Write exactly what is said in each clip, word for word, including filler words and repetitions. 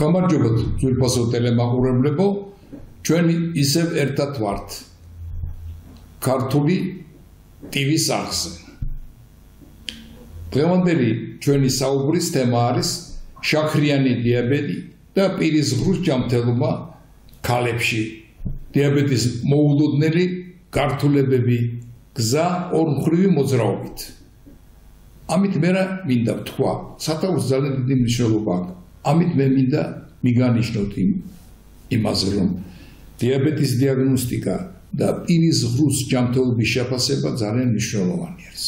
გამარჯობათ ძვირფასო ტელემაყურებლებო, ჩვენი ისევ ერთად ვართ ქართული ტივის არხზე. დღევანდელი ჩვენი საუბრის თემა არის შაქრიანი დიაბეტი და პირის ღრუს ჯანმრთელობა ქალებში. დიაბეტის მოულოდნელი გართულებები გზა ორმხრივი მოძრაობით. ამით მე მინდა ვთქვა, სათავეს ძალიან დიდი მნიშვნელობა აქვს. ამით მე მინდა მიგანიშნოთ იმაზე, რომ დიაბეტის დიაგნოსტიკა და პირის ღრუს ჯანმრთელობის შეფასება ძალიან მნიშვნელოვანი არის.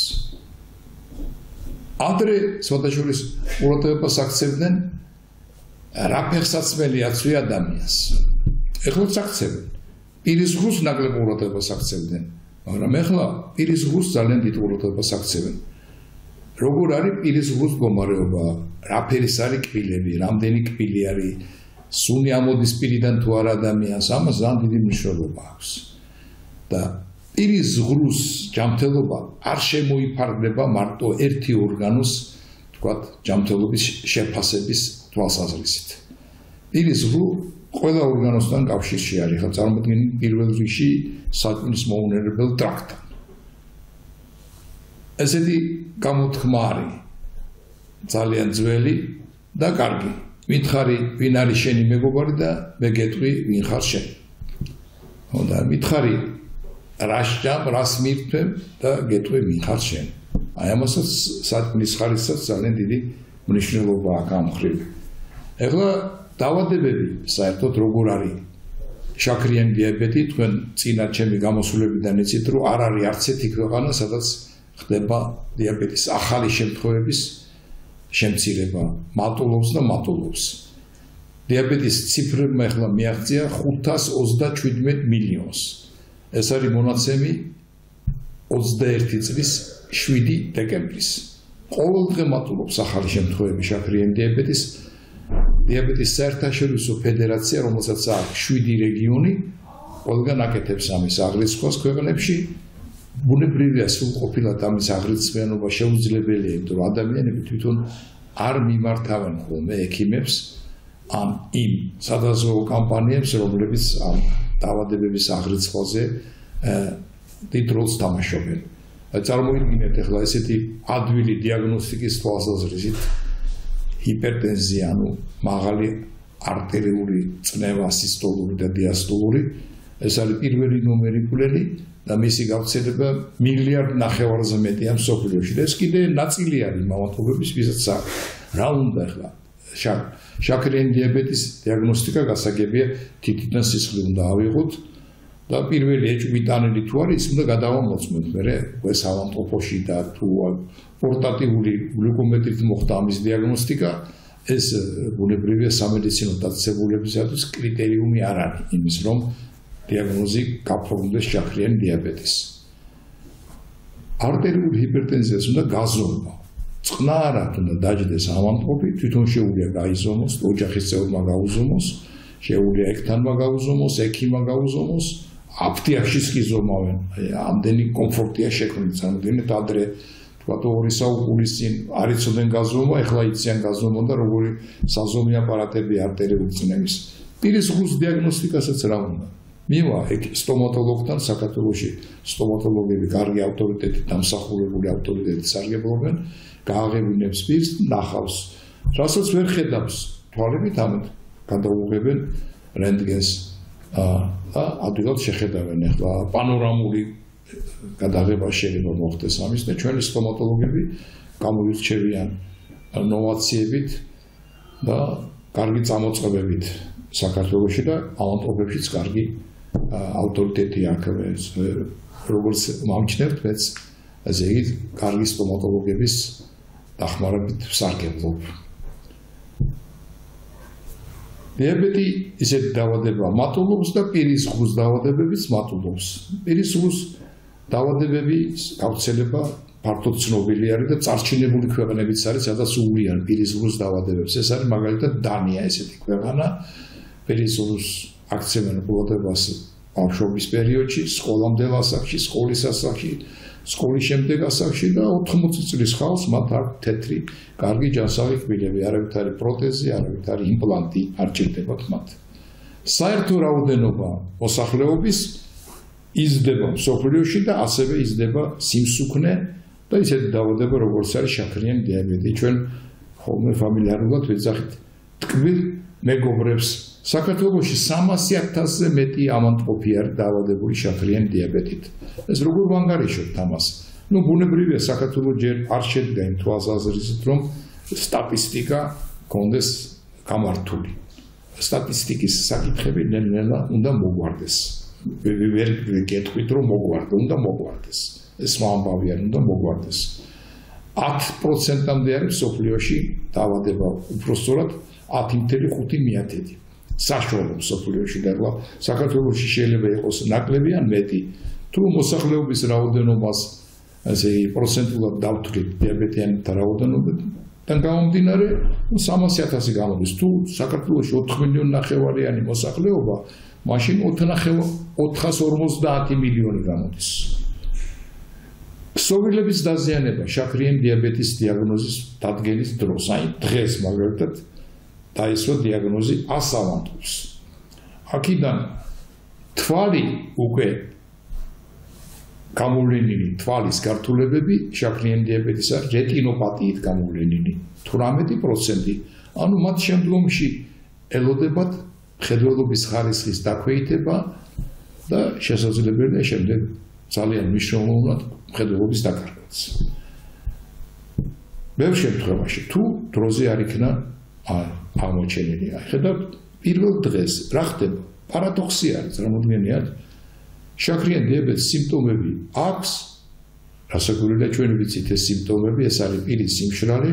ადრე სხვადასხვა ყურადღებას აქცევდნენ რა ფეხსაცმელი აცვია ადამიანს. ეხლა აქცევენ. პირის ღრუს ნაკლებ ყურადღებას აქცევდნენ, მაგრამ ეხლა პირის ღრუს ძალიან დიდ ყურადღებას აქცევენ. როგორ არის პირის ღრუს მდგომარეობა, რაფერის არის კბილები, რამდენი კბილი არის, სუნი ამოდის პირიდან თუ არა ადამიანს, ამას ძალიან დიდი მნიშვნელობა აქვს. და პირის ღრუს ჯანმრთელობა არ შემოიფარგლება მარტო ერთი ორგანოს, თქვათ, ჯანმრთელობის შეფასების თვალსაზრისით. პირის ღრუ ყველა ორგანოსთან კავშირში არის, ხა წარმოიდგინეთ პირველ რიგში საჭმლის მოუნერებელ ტრაქტთან. ესეთი გამოთქმა არის ძალიან ძველი და კარგი. მითხარი, ვინ არის შენი მეგობარი და მე გეტყვი, ვინ ხარ შენ. და მითხარი, რა შეჭამ, რას მირთმევ და გეტყვი, ვინ ხარ შენ. აი ამასაც საჭმლის ხარისსაც ძალიან დიდი მნიშვნელობა აქვს ამ მხრივ. ეხლა დაავადებები საერთოდ როგორ არის შაქრიანი დიაბეტი, თქვენ წინა ჩემი გამოსვლებიდან იცით, რომ არ არის არც ერთი ქვეყანა, სადაც ხდება დიაბეტის ახალი შემთხვევების შემცირება, მატულობს და მატულობს. დიაბეტის ციფრებმა ახლა მიაღწია ხუთას ოცდაჩვიდმეტ მილიონს. ეს არის მონაცემი ოცდაერთი წლის შვიდი დეკემბრის. ყოველდღე მატულობს ახალი შემთხვევები შაქრიანი დიაბეტის. დიაბეტის საერთაშორისო ფედერაცია, რომელსაც აქვს შვიდი რეგიონი, ყველგან აკეთებს ამის აღრიცხვას ქვეყნებში. ბუნებრივია სრულყოფილად ამის აღრიცხვიანობა შეუძლებელია, იმიტომ რომ ადამიანები თვითონ არ მიმართავენ ხოლმე ექიმებს ან იმ სადაზღვევო კამპანიებს, რომლებიც ამ დაავადებების აღრიცხვაზე დიდ როლს თამაშობენ. წარმოიდგინეთ ახლა ესეთი ადვილი დიაგნოსტიკის თვალსაზრისით ჰიპერტენზია, ანუ მაღალი არტერიული წნევა, სისტოლური და დიასტოლური, ეს არის პირველი ნომერი კვლელი და მისი გავრცელება მილიარდ ნახევარზე მეტია მსოფლიოში. და ეს კიდე ნაწილი არის მავათობების, ვისაც რა უნდა ახლა შაქრიანი დიაბეტის დიაგნოსტიკა გასაგებია თითქმის სისხლი უნდა ავიღოთ და პირველი ეჭვმიტანილი თუ არის, ის უნდა გადავამოწმოთ მერე უკვე საავადმყოფოში და თუ პორტატიული გლიკომეტრით მოხდა ამის დიაგნოსტიკა, ეს ბუნებრივია სამედიცინო დაწესებულებისათვის კრიტერიუმი არ არის იმის, რომ დიაგნოზი გაფორმდეს შაქრიანი დიაბეტის. არტერიული ჰიპერტენზიას უნდა გაზომვა. წყნარად უნდა დაჯდეს ავადმყოფი, თვითონ შეუძლია გაიზომოს, ოჯახის წევრმა გაუზომოს, შეუძლია ექთანმა გაუზომოს, ექიმმა გაუზომოს, აფთიაქშიც კი ზომავენ. ამდენი კომფორტია შექმნილი. წარმოიდგინეთ ადრე თქვა ორი საუკუნის წინ არ იცოდნენ გაზომვა, ეხლა იციან გაზომვა და როგორი საზომი აპარატები არტერიული წნევის. პირის ღრუს დიაგნოსტიკასაც რა უნდა? მივა სტომატოლოგთან საქართველოში სტომატოლოგები კარგი ავტორიტეტით დამსახურებული ავტორიტეტით სარგებლობენ, გააღებინებს პირს, ნახავს, რასაც ვერ ხედავს თვალებით, ამით გადაუღებენ რენტგენს და ადვილად შეხედავენ. ახლა პანორამული გადაღება შეიძლება მოხდეს ამის და ჩვენი სტომატოლოგები გამოირჩევიან ნოვაციებით და კარგი წამოწყებებით საქართველოში და ავადმყოფებშიც კარგი ავტორიტეტი აქვს, როგორც მომჩნევთ, მეც ესე იგი კარგი სტომატოლოგების დახმარებით ვსარგებლობ. დიაბეტი ისეთი დაავადებაა, მატულობს და პირის ღრუს დაავადებებიც მატულობს. პირის ღრუს დაავადებების გავრცელება ფართოდ ცნობილი არის და წარჩინებული ქვეყნებიც არის, სადაც უვლიან პირის ღრუს დაავადებებს. ეს არის მაგალითად დანია, ესეთი ქვეყანა. პირის ღრუს აქცევენ ყურადღებას ბავშვობის პერიოდში, სკოლამდელ ასაკში, სკოლის ასაკში სკოლის შემდეგ ასაკში და ოთხმოცი წლის ხალხს მათ აქვს თეთრი, კარგი ჯანსაღი კბილები, არავითარი პროთეზი, არავითარი იმპლანტი არ ჭირდებათ მათ. საერთო რაოდენობა მოსახლეობის იზრდება მსოფლიოში და ასევე იზრდება სიმსუქნე და ისეთი დაავადება, როგორც არის შაქრიანი დიაბეტი. ჩვენ ხოლმე ფამილიარულად ვეძახით ტკბილ მეგობრებს. საქართველოში სამასი ათასზე მეტი ამანტყოფი არის დაავადებული შაქრიანი დიაბეტით. ეს როგორ ვანგარიშობთ ამას? ნუ ბუნებრივია საქართველოს ჯერ არ შედგა იმ თვალსაზრისით, რომ სტატისტიკა კონდეს გამართული. სტატისტიკის საკითხები ნელ-ნელა უნდა მოგვარდეს. ვერ გეტყვით რომ მოგვარდა, უნდა მოგვარდეს. ეს ამბავი არ უნდა მოგვარდეს. ათი პროცენტამდე არის მსოფლიოში დაავადება, უпростоრად ათი კoma ხუთი მიათედი. საშუალო მსოფლიოში და საქართველოში შეიძლება იყოს ნაკლები ან მეტი. თუ მოსახლეობის რაოდენობას ასე პროცენტულად დავთვლით დიაბეტიანთა რაოდენობიდან გამომდინარე, სამასი ათასი გამოდის. თუ საქართველოში ოთხ მილიონი ნახევარიანი მოსახლეობა, მაშინ ოთხას ორმოცდაათი მილიონი გამოდის. ქსოვილების დაზიანება შაქრიანი დიაბეტის დიაგნოზის დადგენის დროს, აი დღეს მაგალითად დაისვა დიაგნოზი ასავანტობს. აქედან თვალი უკვე გამოვლენილი თვალის გართულებები შაქრიანი დიაბეტის არის რეტინოპათიით გამოვლენილი თვრამეტი პროცენტი. ანუ მათ შემდგომში ელოდებათ მხედველობის ხარისხის დაქვეითება და შესაძლებელია შემდეგ ძალიან მნიშვნელოვნად მხედველობის დაკარგვაც. ბევრ შემთხვევაში თუ დროზე არ იქნა აღმოჩენილი. ხედავთ პირველ დღეს რა ხდება? პარადოქსი არის, რამოდენიათ შაქრიანი დიაბეტის სიმპტომები აქვს, რასაკვირველია ჩვენ ვიცით ეს სიმპტომები, ეს არის პირის სიმშრალე,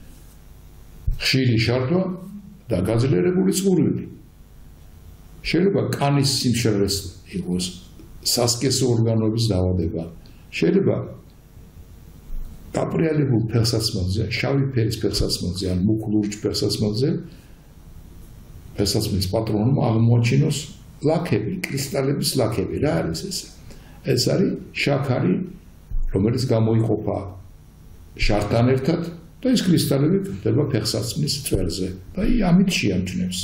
ხშირი შარდვა და გაძლიერებული წყურვილი. შეიძლება კანის სიმშრალეს იყოს, სასქესო ორგანოების დაავადება, შეიძლება გაპრიალებულ ფეხსაცმელზე, შავი ფერის ფეხსაცმელზე ან მუქ ლურჯ ფეხსაცმელზე ფეხსაცმლის პატრონმა აღმოაჩინოს ლაქები, კრისტალების ლაქები. რა არის ეს? ეს არის შაქარი, რომელიც გამოიყოფა შართან ერთად და ეს კრისტალები გდება ფეხსაცმლის წვერზე და ამით შეამჩნევს.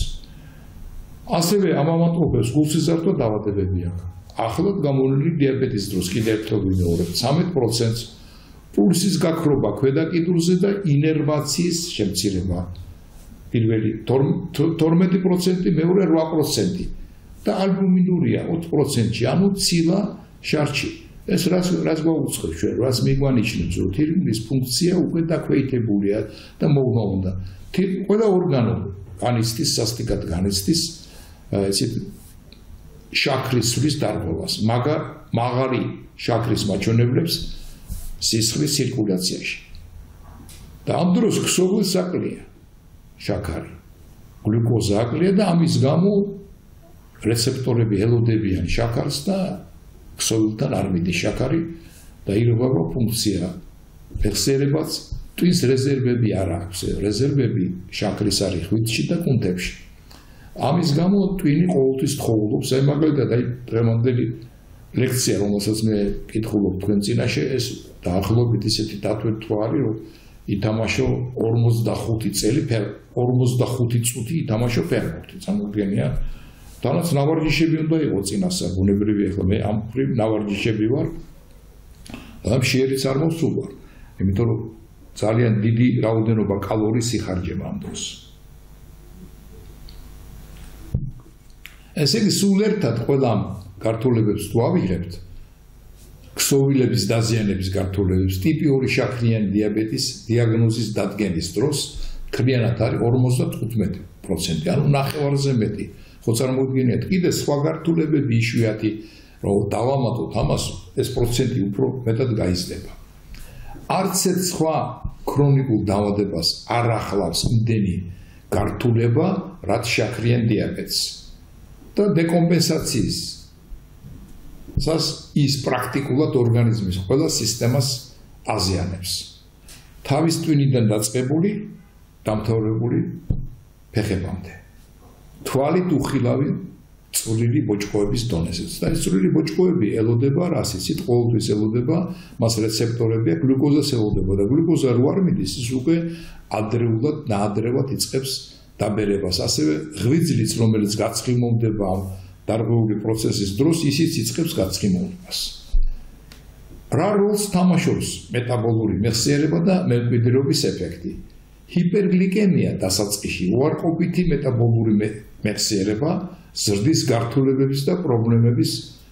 ასევე ამ ამანტყოფებს გულსიზარდო დაავადებები აქვს. ახლად გამოვლენილი დიაბეტის დროს კიდევ ერთხელ ვიმეორებ, ცამეტ პროცენტს პულსის გაქრობა ქვედა კიდურზე და ინერვაციის შემცირება. პირველი თორმეტი პროცენტი, მეორე რვა პროცენტი და ალბუმინურია ოთხ პროცენტში, ანუ ცილა შარჩი. ეს რაც რაც გვაუწყებს ჩვენ, რაც მიგვანიშნებს, რომ თირკმლის ფუნქცია უკვე დაქვეითებულია და მოგვაუნდა. ყველა ორგანო განიცდის, სასტიკად განიცდის ესეთ შაქრის სვლის დარღვევას, მაგარ მაღალი შაქრის მაჩვენებლებს სისხლის ცირკულაციაში. და ამ დროს ქსოვილს აკლია შაქარი, გლუკოზა აკლია და ამის გამო რეცეპტორები ელოდებიან შაქარს და ქსოვილთან არ მიდის შაქარი და ირღვევა ფუნქცია ფეხსიერებაც, ტვინს რეზერვები არ აქვს, რეზერვები შაქრის არის ხვიტში და კუნთებში. ამის გამო ტვინი ყოველთვის თხოვლობს, აი მაგალითად აი დღევანდელი ლექცია, რომელსაც მე კითხულობ თქვენ წინაშე, ეს დაახლოებით ისეთი დათვერთვა არის, რომ ითამაშო ორმოცდახუთი წელი, ორმოცდახუთი წუთი ითამაშო ფეხბურთი, წარმოუდგენია. თანაც ნავარჯიშები უნდა იყო წინასწარ, ბუნებრივია, ახლა მე ამ მხრივ ნავარჯიშები ვარ და მშიერიც არ მოსულ ვარ, იმიტომ რომ ძალიან დიდი რაოდენობა კალორიის იხარჯება ამ დროს. ესე იგი, სულ ერთად ყველა გართულებებს თუ ავიღებთ, ქსოვილების დაზიანების გართულებებს, ტიპი ორი შაქრიანი დიაბეტის დიაგნოზის დადგენის დროს მთლიანად არის ორმოცდათხუთმეტი პროცენტი, ანუ ნახევარზე მეტი. ხო წარმოუდგენიათ, კიდე სხვა გართულებები იშვიათი, რომ დავამატოთ ამას, ეს პროცენტი უფრო მეტად გაიზრდება. არც ერთ სხვა ქრონიკულ დაავადებას არ ახლავს იმდენი გართულება, რაც შაქრიან დიაბეტს. და დეკომპენსაციის სას ის პრაქტიკულად ორგანიზმის ყველა სისტემას აზიანებს. თავის ტვინიდან დაწყებული, დამთავრებული ფეხებამდე. თვალით უხილავი წვრილი ბოჭკოების დონეზეც. და ეს წვრილი ბოჭკოები ელოდება რას? იცით, ყოველთვის ელოდება, მას რეცეპტორები აქვს, გლუკოზას ელოდება და გლუკოზა რო არ მიდის, ის უკვე ადრეულად, ნაადრევად იწყებს დაბერებას. ასევე ღვიძლიც, რომელიც გაცხიმოვდება დარღვეული პროცესის დროს, ისიც იწყებს გაცხიმოვებას. რა როლს თამაშობს მეტაბოლური მეხსიერება და მემკვიდრეობის ეფექტი? ჰიპერგლიკემია დასაწყისში, უარყოფითი მეტაბოლური მეხსიერება ზრდის გართულებების და პრობლემების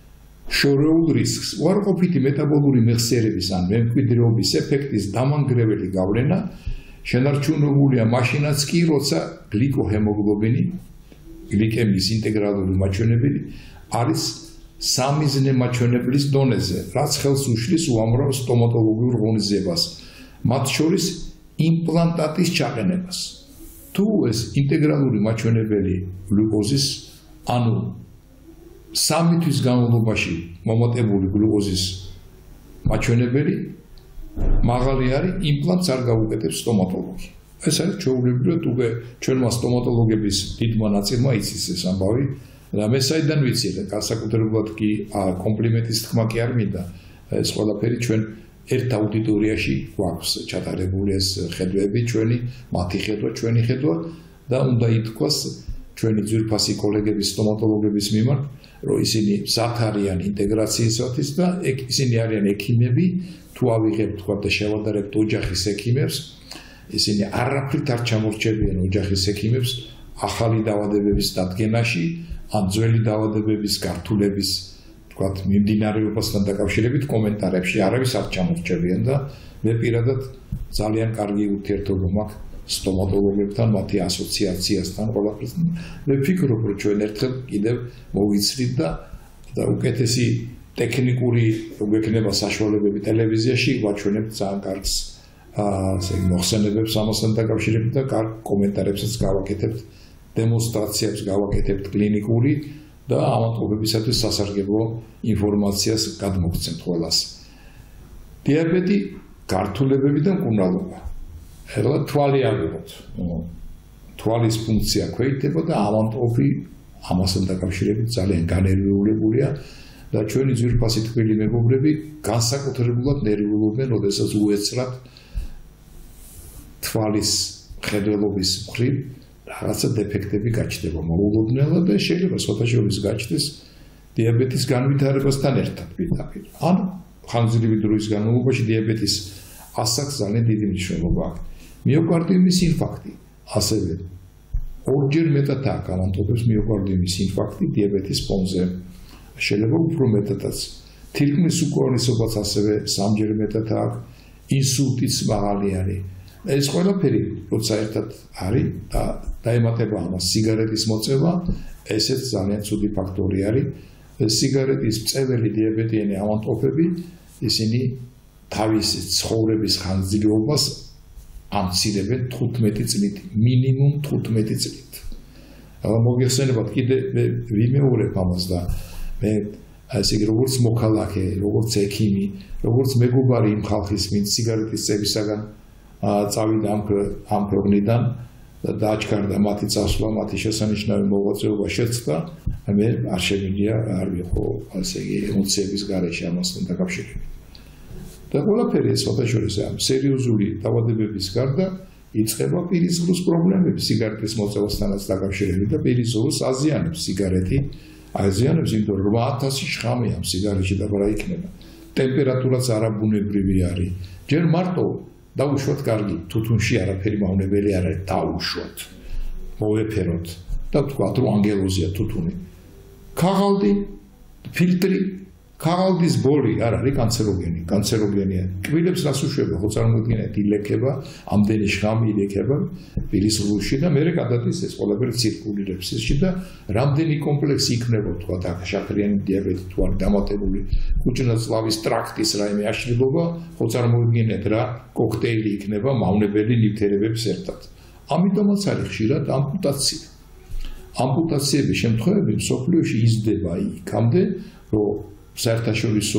შორეულ რისკს. უარყოფითი მეტაბოლური მეხსიერების ან მემკვიდრეობის ეფექტის დამანგრეველი გავლენა შენარჩუნებულია მაშინაც კი, როცა გლიკოჰემოგლობინი, გლიკემიის ინტეგრალური მაჩვენებელი არის სამიზნე მაჩვენებლის დონეზე, რაც ხელს უშლის უამრავ სტომატოლოგიურ ღონისძიებას, მათ შორის იმპლანტატის ჩაყენებას. თუ ეს ინტეგრალური მაჩვენებელი გლუკოზის, ანუ სამი თვის განმავლობაში მომატებული გლუკოზის მაჩვენებელი მაღალი არის, იმპლანტს არ გაუკეთებს სტომატოლოგი. ეს არის ჩვეულებრივად, უკვე ჩვენმა სტომატოლოგების დიდმა ნაწილმა იცის ეს ამბავი და მე საიდან ვიცი, განსაკუთრებულად კი კომპლიმენტის თქმა კი არ მინდა, ეს ყველაფერი ჩვენ ერთ აუდიტორიაში გვაქვს ჩატარებული ეს ხედვები ჩვენი, მათი ხედვა, ჩვენი ხედვა და უნდა ითქვას ჩვენი ძვირფასი კოლეგების სტომატოლოგების მიმართ, რომ ისინი მზად არიან ინტეგრაციისათვის და ისინი არიან ექიმები, თუ ავიღებთ თქვა და შევადარებთ ოჯახის ექიმებს, ისინი არაფრით არ ჩამორჩებიან ოჯახის ექიმებს ახალი დაავადებების დადგენაში, ან ძველი დაავადებების გართულების თქვათ მიმდინარეობასთან დაკავშირებით კომენტარებში არავის არ ჩამორჩებიან და მე პირადად ძალიან კარგი ურთიერთობა მაქვს სტომატოლოგებთან, მათი ასოციაციასთან, ყველაფერთან. მე ვფიქრობ, რომ ჩვენ ერთხელ კიდევ მოვიცრით და და უკეთესი ტექნიკური გვექნება საშუალებები ტელევიზიაში ვაჩვენებთ ძალიან კარგს ასე მოხსენებებს ამასთან დაკავშირებით და კარგ კომენტარებსაც გავაკეთებთ, დემონსტრაციებს გავაკეთებთ კლინიკური და ავადმყოფებისათვის სასარგებლო ინფორმაციას გადმოგცემთ ყველას. დიაბეტი, გართულებები და მკურნალობა. ეხლა თვალი ავიღოთ. თვალის ფუნქცია ქვეითება და ავადმყოფი ამასთან დაკავშირებით ძალიან განერვიულებულია და ჩვენი ძვირფასი თბილი მეგობრები განსაკუთრებულად ნერვიულობენ, როდესაც უეცრად თვალის ხედველობის მხრივ რაღაცა დეფექტები გაჩნდება მოულოდნელად და შეიძლება სხვადასხვა გაჩნდეს დიაბეტის განვითარებასთან ერთად პირდაპირ. ან ხანგრძლივი დროის განმავლობაში დიაბეტის ასაკს ძალიან დიდი მნიშვნელობა აქვს. მიოკარდიუმის ინფარქტი ასევე ორჯერ მეტად აქვს ავადმყოფებს მიოკარდიუმის ინფარქტი დიაბეტის ფონზე. შეიძლება უფრო მეტადაც. თირკმლის უკუღარისობაც ასევე სამჯერ მეტად აქვს, ინსულტიც მაღალი არის. ეს ყველაფერი როცა ერთად არის და დაემატება ამას სიგარეტის მოწევა, ესეც ძალიან ცუდი ფაქტორი არის. სიგარეტის მწეველი დიაბეტიანი ავადმყოფები, ისინი თავისი ცხოვრების ხანგრძლივობას ამცირებენ თხუთმეტი წლით, მინიმუმ თხუთმეტი წლით. მოგეხსენებათ, კიდე ვიმეორებ ამას და მე ასე იგი როგორც მოქალაქე, როგორც ექიმი, როგორც მეგობარი იმ ხალხის, ვინც სიგარეტის წევისაგან წავიდა ამ ქვეყნიდან და დააჩქარდა მათი წასვლა, მათი შესანიშნავი მოღვაწეობა შეწყდა, მე არ შემიძლია არ ვიყო ასე იგი ემოციების გარეშე ამასთან დაკავშირებით. და ყველაფერი ეს სხვადასხვა ამ სერიოზული დაავადებების გარდა იწყება პირის ღრუს პრობლემები სიგარეტის მოწევასთანაც დაკავშირებით და პირის ღრუს აზიანებს სიგარეტი, აზიანებს იმიტომ რომ რვა ათასი შხამი ამ სიგარეტში და რა იქნება. ტემპერატურაც არაბუნებრივი არის. ჯერ მარტო დაუშვათ კარგი, თუთუნში არაფერი მავნებელი არ არის, დაუშვათ. მოვეფეროთ და ვთქვათ რომ ანგელოზია თუთუნი. ქაღალდი, ფილტრი, ქაღალდის ბოლი არ არის კანცეროგენი, კანცეროგენია. კბილებს რას უშვება, ხო წარმოიდგინეთ, ილექება, ამდენი შხამი ილექება პირის ღრუში და მერე გადადის ეს ყველაფერი ცირკულირებს ისში და რამდენი კომპლექსი იქნება, ვთქვათ, აქ შაქრიანი დიაბეტი თუ არის დამატებული კუჭნაწლავის ტრაქტის რაიმე აშლილობა, ხო წარმოიდგინეთ რა კოქტეილი იქნება მავნებელი ნივთიერებების ერთად. ამიტომაც არის ხშირად ამპუტაცია. ამპუტაციების შემთხვევები მსოფლიოში იზრდება იქამდე, რომ საერთაშორისო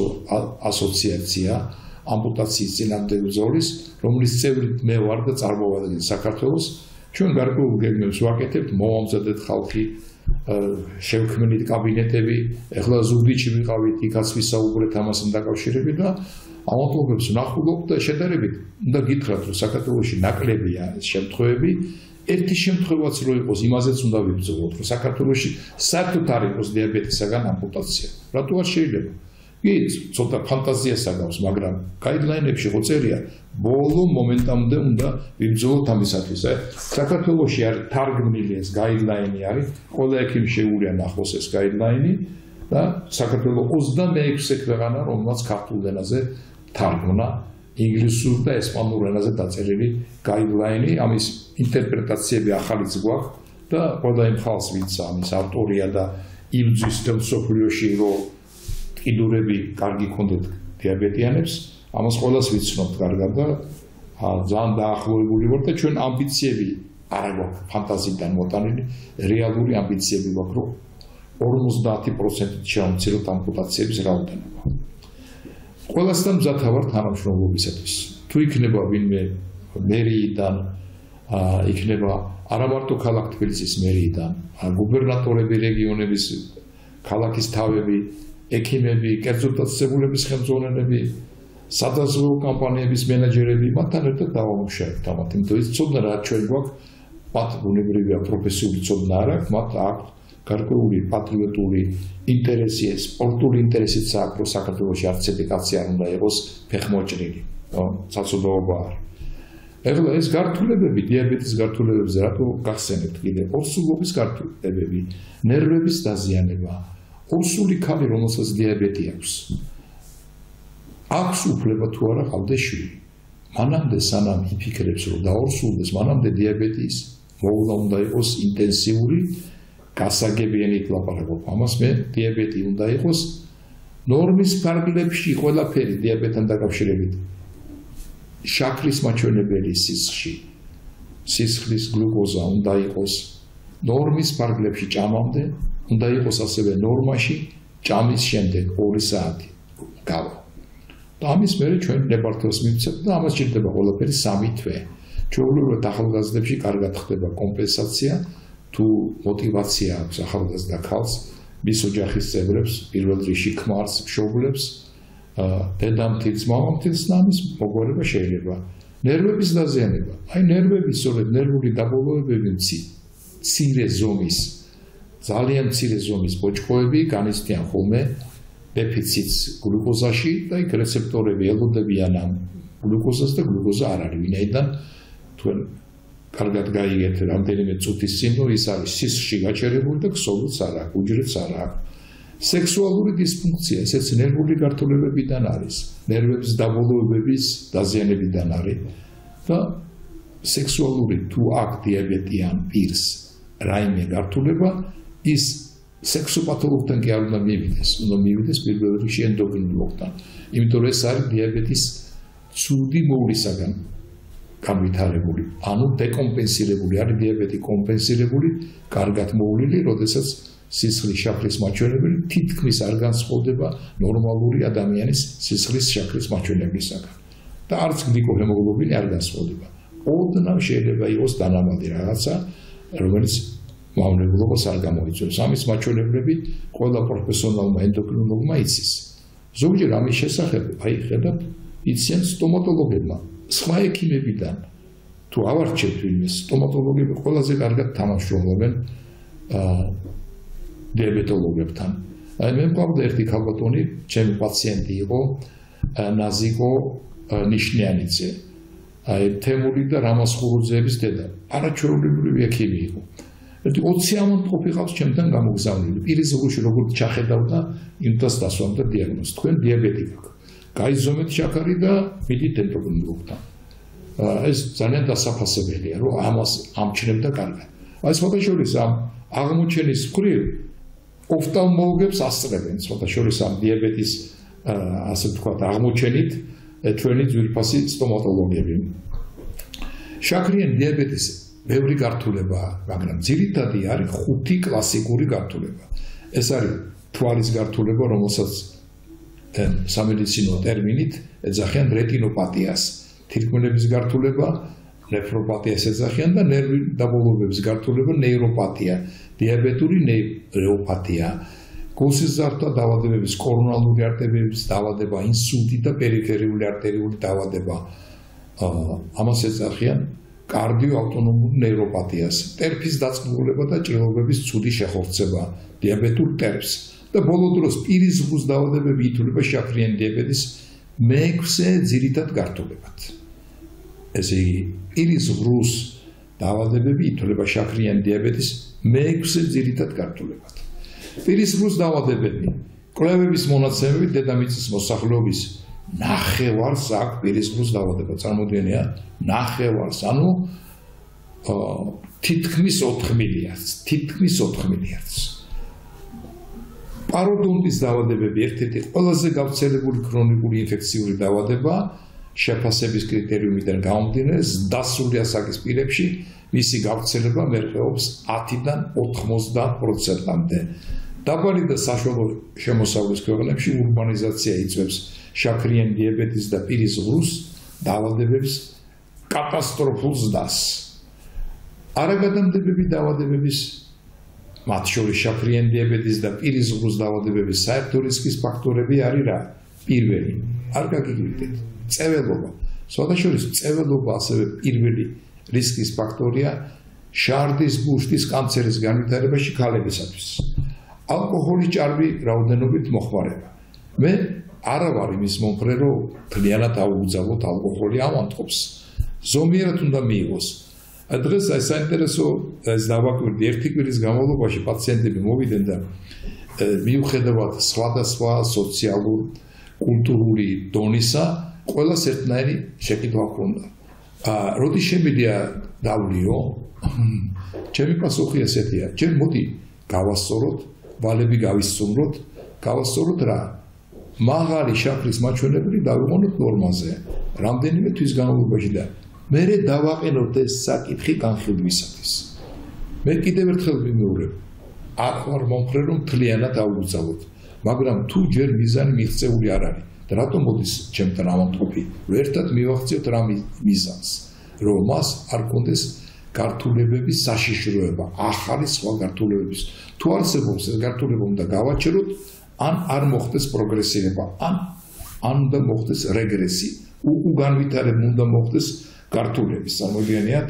ასოციაცია ამპუტაციის წინააღმდეგ ბრძოლის, რომლის წევრით მე ვარ და წარმოვადგენ საქართველოს, ჩვენ გარკვეულ გეგმებს ვაკეთებთ, მოვამზადეთ ხალხი შევქმნით კაბინეტები, ეხლა ზუგდიდში ვიყავით, იქაც ვისაუბრეთ ამასთან დაკავშირებით და ამათობებს ვნახულობ და შედარებით უნდა გითხრათ, რომ საქართველოში ნაკლებია ეს შემთხვევები. ერთი შემთხვევაც რო იყოს, იმაზეც უნდა ვიბრძოლოთ, რომ საქართველოში საერთოდ არ იყოს დიაბეტისაგან ამპუტაცია. რატო არ შეიძლება? კი, ცოტა ფანტაზიას აგავს, მაგრამ გაიდლაინებში ხო წერია, ბოლო მომენტამდე უნდა ვიბრძოლოთ ამისათვის. საქართველოში არის თარგმნილი ეს გაიდლაინი არის, ყველა ექიმი შეუძლია ნახოს ეს გაიდლაინი და საქართველოს ოცდამეექვსე ქვეყანა, რომელსაც ქართულ ენაზე თარგმნა, ინგლისურ და ესპანურ ენაზე დაწერილი გაიდლაინი, ამის ინტერპრეტაციები ახალიც გვაქვს და ყველა იმ ხალხს, ვინც ამის ავტორია და იბრძვის მსოფლიოში, რომ კიდურები კარგი ქონდეთ დიაბეტიანებს, ამას ყველას ვიცნობთ კარგად და ძალიან დაახლოებული ვარ და ჩვენ ამბიციები არ გვაქვს ფანტაზიიდან მოტანილი, რეალური ამბიციები გვაქვს, რომ ორმოცდაათი პროცენტით შევამციროთ ამპუტაციების რაოდენობა. ყველასთან მზათა ვარ თანამშრომლობისათვის. თუ იქნება ვინმე მერიიდან, იქნება არა მარტო ქალაქ თბილისის მერიიდან, გუბერნატორები, რეგიონების ქალაქის თავები, ექიმები, კერძო დაწესებულების ხელმძღვანელები, სადაზღვევო კომპანიების მენეჯერები, მათთან ერთად დავამუშავებთ ამათ, იმიტომ რომ ცოდნა რა ჩვენ გვაქვს, მათ ბუნებრივია პროფესიული ცოდნა არ აქვს, მათ აქვს გარკვეული პატრიოტული ინტერესი, სპორტული ინტერესიც აქვს, რომ საქართველოში არც ერთი კაცი არ უნდა იყოს ფეხმოჭრილი, საცოდნაობა არის. ეხლა ეს გართულებები, დიაბეტის გართულებებზე რატო გახსენებთ კიდე? ორსულობის გართულებები, ნერვების დაზიანება, ორსული ქალი, რომელსაც დიაბეტი აქვს, აქვს უფლება თუ არა ყავდეს შვილი. მანამდე სანამ იფიქრებს, რომ დაორსულდეს, მანამდე დიაბეტის მოვლა უნდა იყოს ინტენსიური, გასაგებიანით ლაპარაკობ. ამას მე დიაბეტი უნდა იყოს ნორმის ფარგლებში ყველაფერი დიაბეტთან დაკავშირებით. შაქრის მაჩვენებელი სისხლში, სისხლის გლუკოზა უნდა იყოს ნორმის ფარგლებში ჭამამდე, უნდა იყოს ასევე ნორმაში ჭამის შემდეგ ორი საათი გავა. და ამის მერე ჩვენ ნებართვას მივცემთ და ამას ჭირდება ყველაფერი სამი თვე. ჩვეულებრივად ახალგაზრდებში კარგად ხდება კომპენსაცია, თუ მოტივაცია აქვს ახალგაზრდა ქალს, მის ოჯახის წევრებს, პირველ რიგში ქმარს, მშობლებს, დედამთილს, მამამთილს და ამის მოგვარება შეიძლება. ნერვების დაზიანება. აი ნერვები, სწორედ ნერვული დაბოლოებები მცირე ზომის, ძალიან მცირე ზომის ბოჭკოები განიცდიან ხოლმე დეფიციტს გლუკოზაში და იქ რეცეპტორები ელოდებიან ამ გლუკოზას და გლუკოზა არ არის, ვინაიდან თქვენ კარგად გაიგეთ რამდენიმე წუთის წინ, რომ ის არის სისხლში გაჩერებული და ქსოვილს არ აქვს, უჯრედს არ აქვს. სექსუალური დისფუნქცია, ესეც ნერვული გართულებებიდან არის, ნერვების დაბოლოებების დაზიანებიდან არის და სექსუალური თუ აქვს დიაბეტიან პირს რაიმე გართულება, ის სექსოპათოლოგთან კი არ უნდა მივიდეს, უნდა მივიდეს პირველ რიგში ენდოკრინოლოგთან, იმიტომ რომ ეს არის დიაბეტის ცუდი მოვლისაგან განვითარებული, ანუ დეკომპენსირებული არის დიაბეტი კომპენსირებული, კარგად მოვლილი, როდესაც სისხლის შაქრის მაჩვენებელი თითქმის არ განსხვავდება ნორმალური ადამიანის სისხლის შაქრის მაჩვენებლისაგან და არც გლიკოჰემოგლობინი არ განსხვავდება. ოდნავ შეიძლება იყოს დანამატი რაღაცა, რომელიც მავნებლობას არ გამოიწვევს. ამის მაჩვენებლები ყველა პროფესიონალმა ენდოკრინოლოგმა იცის. ზოგჯერ ამის შესახებ, აი ხედავთ, იციან სტომატოლოგებმა, სხვა ექიმებიდან. თუ ავარჩევთ ვინმე, სტომატოლოგები ყველაზე კარგად თანამშრომლობენ დიაბეტოლოგებთან. აი მე მყავდა ერთი ქალბატონი, ჩემი პაციენტი იყო, ნაზიკო ნიშნიანიძე. აი თემური და რამაზ ხურუძეების დედა. არაჩვეულებრივი ექიმი იყო. ერთი ოცი ამონტყოფი ყავს ჩემთან გამოგზავნილი. პირის ზღუში როგორც ჩახედავდა, იმდას დასვამდა დიაგნოზს. თქვენ დიაბეტი გაქვთ. გაიზომეთ შაქარი და მიდით ენდოკრინოლოგთან. ეს ძალიან დასაფასებელია, რომ ამას ამჩნევდა კარგად. აი სხვადასხვა ამ აღმოჩენის მხრივ ოფთალმოლოგებს ასწრებენ, სხვადასხვა ამ დიაბეტის ასე ვთქვათ აღმოჩენით ჩვენი ძვირფასი სტომატოლოგები. შაქრიანი დიაბეტის ბევრი გართულებაა, მაგრამ ძირითადი არის ხუთი კლასიკური გართულება. ეს არის თვალის გართულება, რომელსაც სამედიცინო ტერმინით ეძახიან რეტინოპათიას, თირკმელების გართულება, ნეფროპათიას ეძახიან და ნერვი დაბოლოებების გართულება ნეიროპათია, დიაბეტური ნეიროპათია, გულსიზარდთა დაავადებების, კორონალური არტერიების დაავადება, ინსულტი და პერიფერიული არტერიული დაავადება. ამას ეძახიან კარდიოავტონომურ ნეიროპათიას, ტერფის დაწნულება და ჭრილობების ცუდი შეხორცება, დიაბეტურ ტერფს და ბოლო დროს პირის ზღვის დაავადებები ითვლება შაქრიანი დიაბეტის მეექვსე ძირითად გართულებად. ესე იგი, პირის ზღვის დაავადებები ითვლება შაქრიანი დიაბეტის მეექვსე ძირითად გართულებად. პირის ზღვის დაავადებები, კვლევების მონაცემებით დედამიწის მოსახლეობის ნახევარს აქვს პირის ზღვის დაავადება. წარმოიდგინე, ნახევარს, ანუ თითქმის ოთხ მილიარდს, თითქმის ოთხ მილიარდს. პაროდონტის დაავადებები ერთ-ერთი ყველაზე გავრცელებული ქრონიკული ინფექციური დაავადება, შეფასების კრიტერიუმიდან გამომდინარე, ზრდასრული ასაკის პირებში მისი გავრცელება მერყეობს ათიდან ოთხმოცდაათ პროცენტამდე. დაბალი და საშუალო შემოსავლის ქვეყნებში ურბანიზაცია იწვევს შაქრიანი დიაბეტის და პირის ზღვის დაავადებების კატასტროფულ ზრდას. არაგადამდებები დაავადებების, მათ შორის შაქრიანი დიაბეტის და პირის ზღვის დაავადებების საერთო რისკის ფაქტორები არის რა? პირველი, არ გაგიგებთ, წეველობა. სხვადასხვა წეველობა ასევე პირველი რისკის ფაქტორია შარდის ბუშტის კანცერის განვითარებაში ქალებისათვის. ალკოჰოლის ჭარბი რაოდენობით მოხმარება. მე არა ვარ იმის მომხრე, რომ მთლიანად აუგზავნოთ ალკოჰოლი ამანტყოფს. ზომიერად უნდა მიიღოს. დღეს აი საინტერესო ეს დავაკვირდი ერთი კვირის განმავლობაში პაციენტები მოვიდნენ და მიუხედავად სხვადასხვა სოციალურ კულტურული დონისა, ყველას ერთნაირი შეკითხვა ჰქონდა. როდი შემიძლია დავლიო? ჩემი პასუხი ესეთია: ჯერ მოდი გავასწოროთ, ვალები გავისწროთ, გავასწოროთ რა? მაღალი შაქრის მაჩვენებელი დავიყენოთ ნორმაზე, რამდენიმე თვის განმავლობაში და მერე დავაყენოთ ეს საკითხი განხილვისათვის. მე კიდევ ერთხელ ვიმეორებ, არ ვარ მომხრე, რომ მთლიანად აუგზავნოთ, მაგრამ თუ ჯერ მიზანი მიღწეული არ არის, და რატომ მოდის ჩემთან ამამტყოფი, ერთად მივახციოთ რა მიზანს, რომ მას არ კონდეს გართულებების საშიშროება, ახალი სხვა გართულებების. თუ არსებობს ეს გართულება, უნდა გავაჩეროთ, ან არ მოხდეს პროგრესირება, ან ან უნდა მოხდეს რეგრესი, უგანვითარება უნდა მოხდეს გართულების. წარმოიდგინეთ,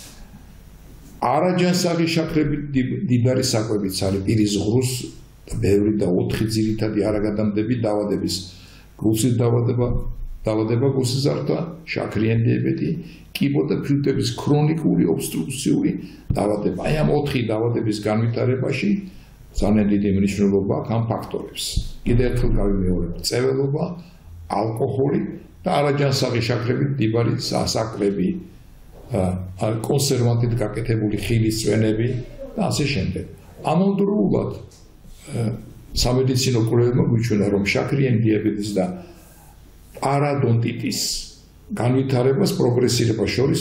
არაჯანსაღი შაქრები დიდარი საკვებიც არის პირის ზღვის და ბევრი და ოთხი ძირითადი არაგადამდები დაავადების. გულსის დაავადება, დაავადება გულსიზარდთა, შაქრიანი დიაბეტი, კიბო და ფილტვების ქრონიკული ობსტრუქციული დაავადება. აი ამ ოთხი დაავადების განვითარებაში ძალიან დიდი მნიშვნელობა აქვს ამ ფაქტორებს. კიდევ ერთხელ გავიმეორებ, წეველობა, ალკოჰოლი და არაჯანსაღი შაქრებით მდიდარი სასაკვები, კონსერვანტით გაკეთებული ხილის წვენები და ასე შემდეგ. ამავდროულად სამედიცინო კვლევებმა გვიჩვენა, რომ შაქრიანი დიაბეტის და პარადონტიტის განვითარებას პროგრესირებას შორის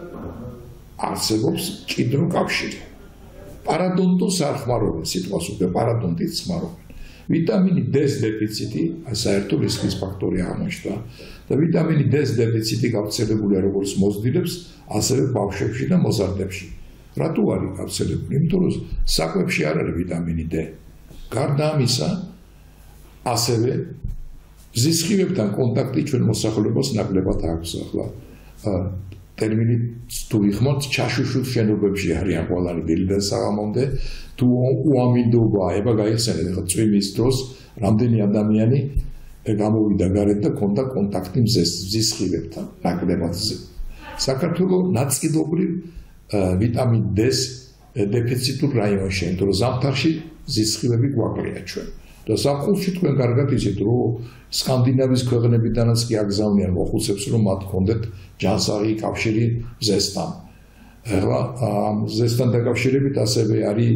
არსებობს მჭიდრო კავშირი. პარადონტოს არ ხმარობენ სიტყვას უკვე პარადონტიტს ხმარობენ. ვიტამინი D-ს დეფიციტი საერთო რისკის ფაქტორი აღმოჩნდა და ვიტამინი D-ს დეფიციტი გავრცელებულია როგორც მოზრდილებს, ასევე ბავშვებში და მოზარდებში. რატო არის გავრცელებული? იმიტომ რომ საკვებში არ არის ვიტამინი D. გარდა ამისა, ასევე ზისხივებთან კონტაქტი ჩვენ მოსახლეობას ნაკლებად აქვს. ახლა ტერმინით თუ ვიხმართ, ჩაშუშულ შენობებში არიან ყველანი დილიდან საღამომდე, თუ უამინდობა, ება გაიხსენეთ, ახლა წვიმის დროს რამდენი ადამიანი გამოვიდა გარეთ და ქონდა კონტაქტი ზისხივებთან ნაკლებად. საქართველოს ნაწილობრივ ვიტამინ D-ს დეფიციტურ რაიონში, იმიტომ რომ ზამთარში ზისხივები გვაკლია ჩვენ. და საფხულში თქვენ კარგად იცით, რომ სკანდინავის ქვეყნებიდანაც კი აგზავნიან მოხუცებს, რომ მათ ჰქონდეთ ჯანსაღი კავშირი ზესთან. ახლა ზესთან დაკავშირებით ასევე არის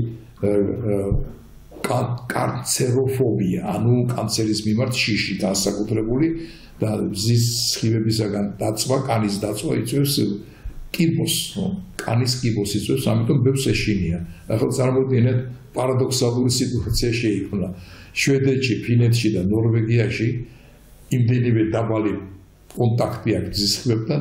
კანცეროფობია, ანუ კანცერის მიმართ შიში განსაკუთრებული და ზის სხივებისაგან დაწვა, კანის დაწვა იწვევს კიბოს, კანის კიბოს იწვევს, ამიტომ ბევრს ეშინია. ახლა წარმოიდგინეთ, პარადოქსალური სიტუაცია შეიქმნა. შვედეთში, ფინეთში და ნორვეგიაში იმდენივე დაბალი კონტაქტი აქვს ზისხივებთან,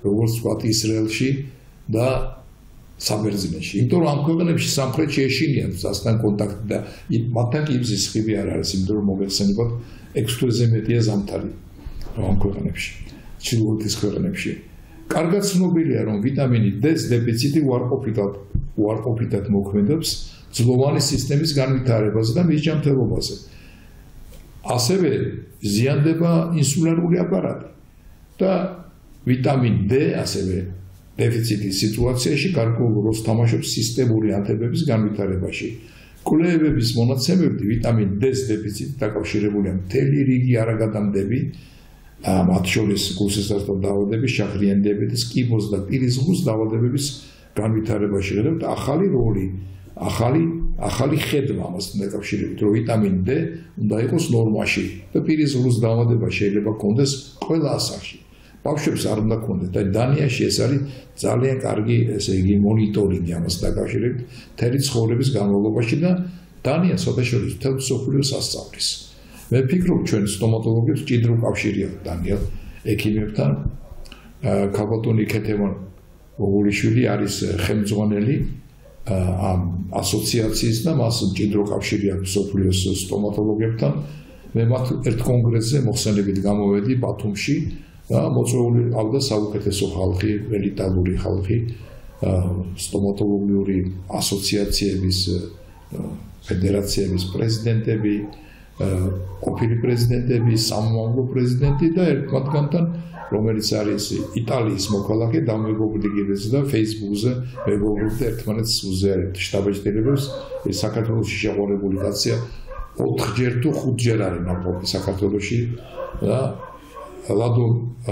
როგორც ვთქვათ, ისრაელში და საბერძნეთში. იმიტომ რომ ამ ქვეყნებში სამხრეთში ეშინიათ მასთან კონტაქტი და მათთან კი იბზის ხიბი არ არის, იმიტომ რომ მოგეხსენებათ ექვს თვეზე მეტია ზამთარი ამ ქვეყნებში, ჩრდილოეთის ქვეყნებში. კარგად ცნობილია, რომ ვიტამინი D-ს დეფიციტი უარყოფითად უარყოფითად მოქმედებს ძვლოვანი სისტემის განვითარებაზე და მის ჯანმრთელობაზე. ასევე ზიანდება ინსულინური აპარატი და ვიტამინ D ასევე დეფიციტის სიტუაციაში გარკვეულ როლს თამაშობს სისტემური ანთებების განვითარებაში. კვლევების მონაცემებით ვიტამინ D-ს დეფიციტით დაკავშირებულია მთელი რიგი არაგადამდები, მათ შორის გულსისხლისთან დაავადების, შაქრიანი დიაბეტის, კიბოს და პირის ღრუს დაავადებების განვითარებაში. ხედავთ ახალი როლი, ახალი ახალი ხედვა ამასთან დაკავშირებით, რომ ვიტამინ D უნდა იყოს ნორმაში და პირის ღრუს დაავადება შეიძლება ჰქონდეს ყველა ასაკში. ბავშვებს არ უნდა ჰქონდეს და დანიაში ეს არის ძალიან კარგი, ესე იგი, მონიტორინგი ამასთან დაკავშირებით მთელი ცხოვრების განმავლობაში და დანია საერთაშორისო მთელ მსოფლიოს ასწავლის. მე ვფიქრობ, ჩვენ სტომატოლოგებს ჭიდრო კავშირი აქვს დანიელ ექიმებთან. ქალბატონი ქეთემან გოგულიშვილი არის ხელმძღვანელი ამ ასოციაციის და მას ჭიდრო კავშირი აქვს მსოფლიოს სტომატოლოგებთან. მე მათ ერთ კონგრესზე მოხსენებით გამოვედი ბათუმში და მოწვეული ყავდა საუკეთესო ხალხი, ელიტარული ხალხი, სტომატოლოგიური ასოციაციების, ფედერაციების პრეზიდენტები, ყოფილი პრეზიდენტები, სამომავლო პრეზიდენტი და ერთ მათგანთან, რომელიც არის იტალიის მოქალაქე, დამეგობრდიგებს და Facebook-ზე მეგობრობთ ერთმანეთს უზიარებთ შტაბ-ჭირებებს. ეს საქართველოში შეყვარებული კაცია, ოთხჯერ თუ ხუთჯერ არის ნაპოლეონი საქართველოში და ლადო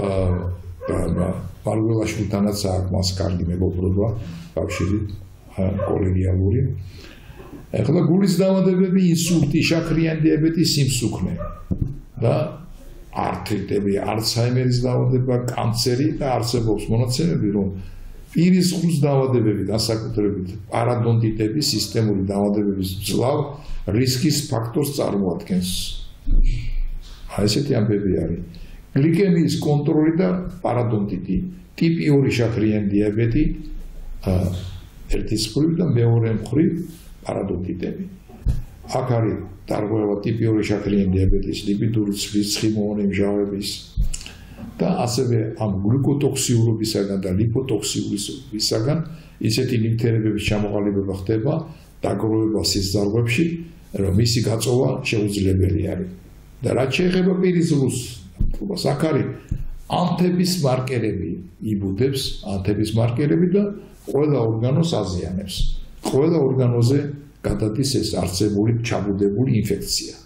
პარგველაშვილთანაც აქვს მას კარგი მეგობრობა, კავშირი კოლეგიალური. ეხლა გულის დაავადებები, ინსულტი, შაქრიანი დიაბეტი, სიმსუქნე და arthritები, ალცჰაიმერის დაავადება, კანცერი და არსებობს მონაცემები, რომ პირის ღრუს დაავადებები, განსაკუთრებით პარადონტიტები, სისტემური დაავადებების მძლავრ რისკის ფაქტორს წარმოადგენს. აი ესეთი ამბები არის. გლიკემიის კონტროლი და პარადონტიტი, ტიპი ორი შაქრიანი დიაბეტი, ერთის მხრივ და მეორე მხრივ პარადონტიტები. აქ არის დარღვევა ტიპი ორი შაქრიანი დიაბეტის, ლიპიდური ცვლის, ცხიმოვანი მჟავების და ასევე ამ გლიკოტოქსიურობისაგან და ლიპოტოქსიურობისაგან ისეთი ნივთიერებების ჩამოყალიბება ხდება დაგროვება სისხლძარღვებში, რომ მისი გაწოვა შეუძლებელი არის. და რაც შეეხება პირის ღრუს აქ არის ანთების მარკერები, იბუდებს ანთების მარკერები და ყველა ორგანოს აზიანებს. ყველა ორგანოზე გადადის ეს არსებული ჩაბუდებული ინფექცია.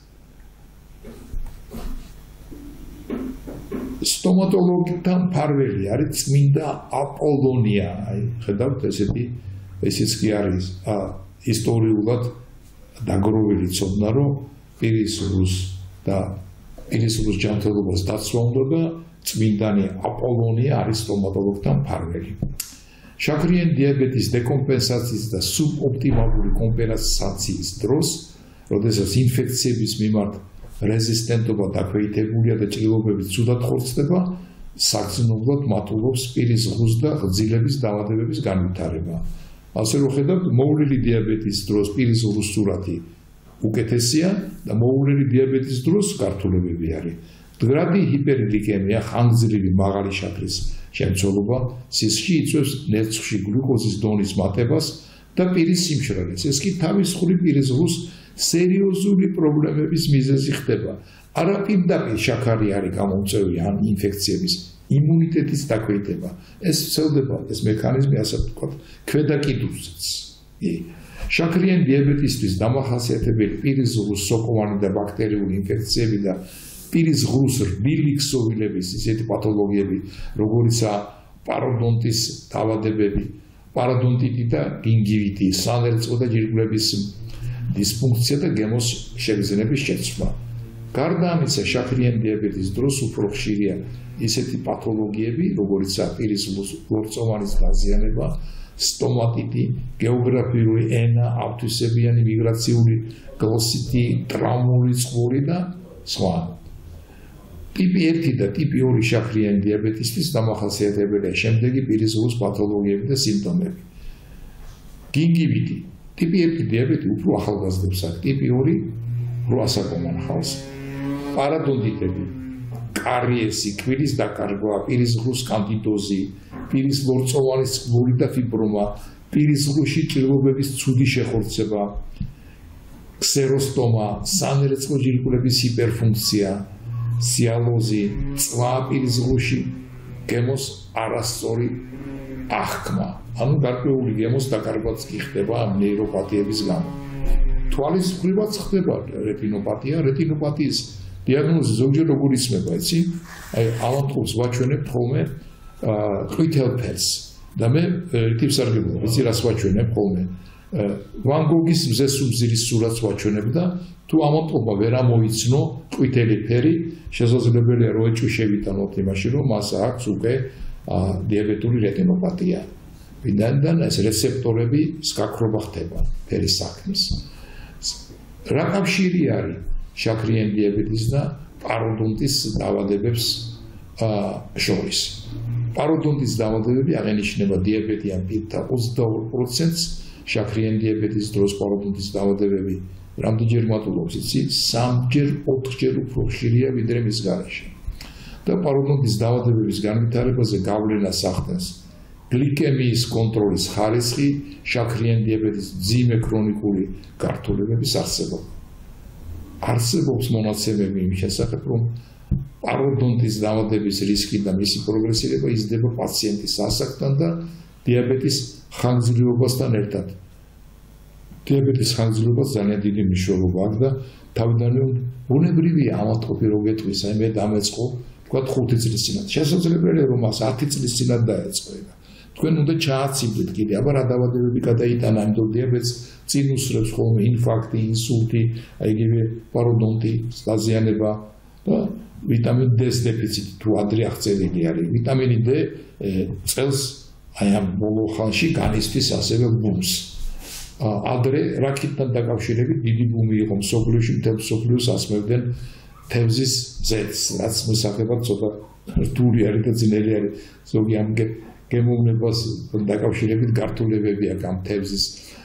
სტომატოლოგთან ფარველი არის წმინდა აპოლონია. აი, ხედავთ, ესეთი ესეც კი არის ისტორიულად დაგროვილი ცოდნა, რომ პირის ღრუს და პირის ღრუს ჯანმრთელობას დაცვა უნდა და წმინდანი აპოლონია არის სტომატოლოგთან ფარველი. შაქრიანი დიაბეტის დეკომპენსაციის და სუბოპტიმალური კომპენსაციის დროს, როდესაც ინფექციების მიმართ რეზისტენტობა დაქვეითებულია და ჭრილობები ცუდად ხორცდება, საგრძნობლად მატულობს პირის ღრუს და ღრძილების დაავადებების განვითარება. ასე რომ ხედავთ, მოულილი დიაბეტის დროს პირის ღრუს სურათი უკეთესია და მოულილი დიაბეტის დროს გართულებები არის. მდგრადი ჰიპერგლიკემია, ხანგრძლივი მაღალი შაქრის შემცველობა, სისხლში იწვევს ნერცხვში გლუკოზის დონის მატებას და პირის სიმშრალეს. ეს კი თავის მხრივ პირის ღრუს სერიოზული პრობლემების მიზეზი ხდება. არა პირდაპირ შაქარი არის გამომწვევი ან ინფექციების იმუნიტეტის დაქვეითება. ეს ვრცელდება ეს მექანიზმი, ასე ვთქვათ, ქვედა კიდურზეც. შაქრიანი დიაბეტისთვის დამახასიათებელი პირის ღრუს სოკოვანი და ბაქტერიული ინფექციები და პირის ღრუს რბილი ქსოვილების ისეთი პათოლოგიები, როგორიცაა პაროდონტის დაავადებები, პარადონტიტი და გინგივიტი, სანერწყვე და ჯირკვლების დისფუნქცია და გემოს შეგრძნების შეცვლა. გარდა ამისა, შაქრიანი დიაბეტის დროს უფრო ხშირია ისეთი პათოლოგიები, როგორიცაა პირის ლორწოვანის დაზიანება, სტომატიტი, გეოგრაფიული ენა, ავტვისებიანი მიგრაციული გლოსიტი, ტრაუმული წყური და სხვა. ტიპი ერთი და ტიპი ორი შაქრიანი დიაბეტისთვის დამახასიათებელია შემდეგი პირის ზღვის პათოლოგიები და სიმპტომები. გინგივიტი. ტიპი ერთი დიაბეტი უფრო ახალგაზრდებს აქვს, ტიპი ორი უფრო ასაკომან ხალხს. პარადონტიტები, კარიესი, კბილის დაკარგვა, პირის ზღვის კანდიდოზი, პირის ლორწოვანი წყლური და ფიბრომა, პირის ზღვში ჭირვობების ცუდი შეხორცება, ქსეროსტომა, სანერწყვე ჯირკვლების ჰიპერფუნქცია, სიალოზი, წვა პირის ზღვში, გემოს არასწორი აღქმა. ანუ გარკვეული გემოს დაკარგვაც კი ხდება ამ ნეიროპათიების გამო. თვალის მხრივაც ხდება რეტინოპათია, რეტინოპათიის დიაგნოზი ზოგჯერ როგორ იცმება, იცი? აი, ავადმყოფს ვაჩვენებ ხოლმე ყვითელ ფერს და მე ტიპსარგებლობა, იცი რას ვაჩვენებ ხოლმე? ვან გოგის მზესუმზირის სურათს ვაჩვენებ და თუ ავადმყოფმა ვერ ამოიცნო ყვითელი ფერი, შესაძლებელია რომ ეჭვი შევიტანოთ იმაში, რომ მას აქვს უკვე დიაბეტური რეტინოპათია. ვინაიდან ეს რეცეპტორები სკაქრობა ხდება ფერის საქმის. რა კავშირი არის შაქრიანი დიაბეტის და პაროდონტის დაავადებებს შორის? პაროდონტის დაავადებები აღენიშნება დიაბეტიან პირთა ოცდაორ პროცენტს, შაქრიანი დიაბეტის დროს პაროდონტის დაავადებები რამდენჯერ მატულობს, იცი? სამჯერ, ოთხჯერ უფრო ხშირია ვიდრე მის გარეშე. და პაროდონტის დაავადებების განვითარებაზე გავლენას ახდენს გლიკემიის კონტროლის ხარისხი, შაქრიანი დიაბეტის მძიმე ქრონიკული გართულებების არსებობა. არსებობს მონაცემები იმის შესახებ, რომ პაროდონტის დაავადების რისკი და მისი პროგრესირება იზრდება პაციენტის ასაკთან და დიაბეტის ხანგრძლივობასთან ერთად. დიაბეტის ხანგრძლივობას ძალიან დიდი მნიშვნელობა აქვს და თავიდანვე ბუნებრივია ავადმყოფი რო გეტყვის, აი მე დამეწყო, თქვა ხუთი წლის წინათ. შესაძლებელია რომ მას ათი წლის წინათ დაეწყო. თქვენ უნდა ჩააცილდეთ კიდე, აბა რა დაავადებები გადაიტანა იმ დიაბეტს, წინ უსწრებს ხოლმე ინფარქტი, ინსულტი, აი იგივე პაროდონტი, დაზიანება და ვიტამინ D-ს დეფიციტი თუ ადრე აღწერილი არის. ვიტამინი D წელს აი ამ ბოლო ხანში განიცდის ასევე ბუმს. ადრე რაკეტთან დაკავშირებით დიდი ბუმი იყო მსოფლიოში, მთელ მსოფლიოს ასმევდნენ თევზის ზეთს, რაც მოსახებად ცოტა რთული არის და ძნელი არის. ზოგი ამ გემოვნებას დაკავშირებით გართულებები აქვს ამ თევზის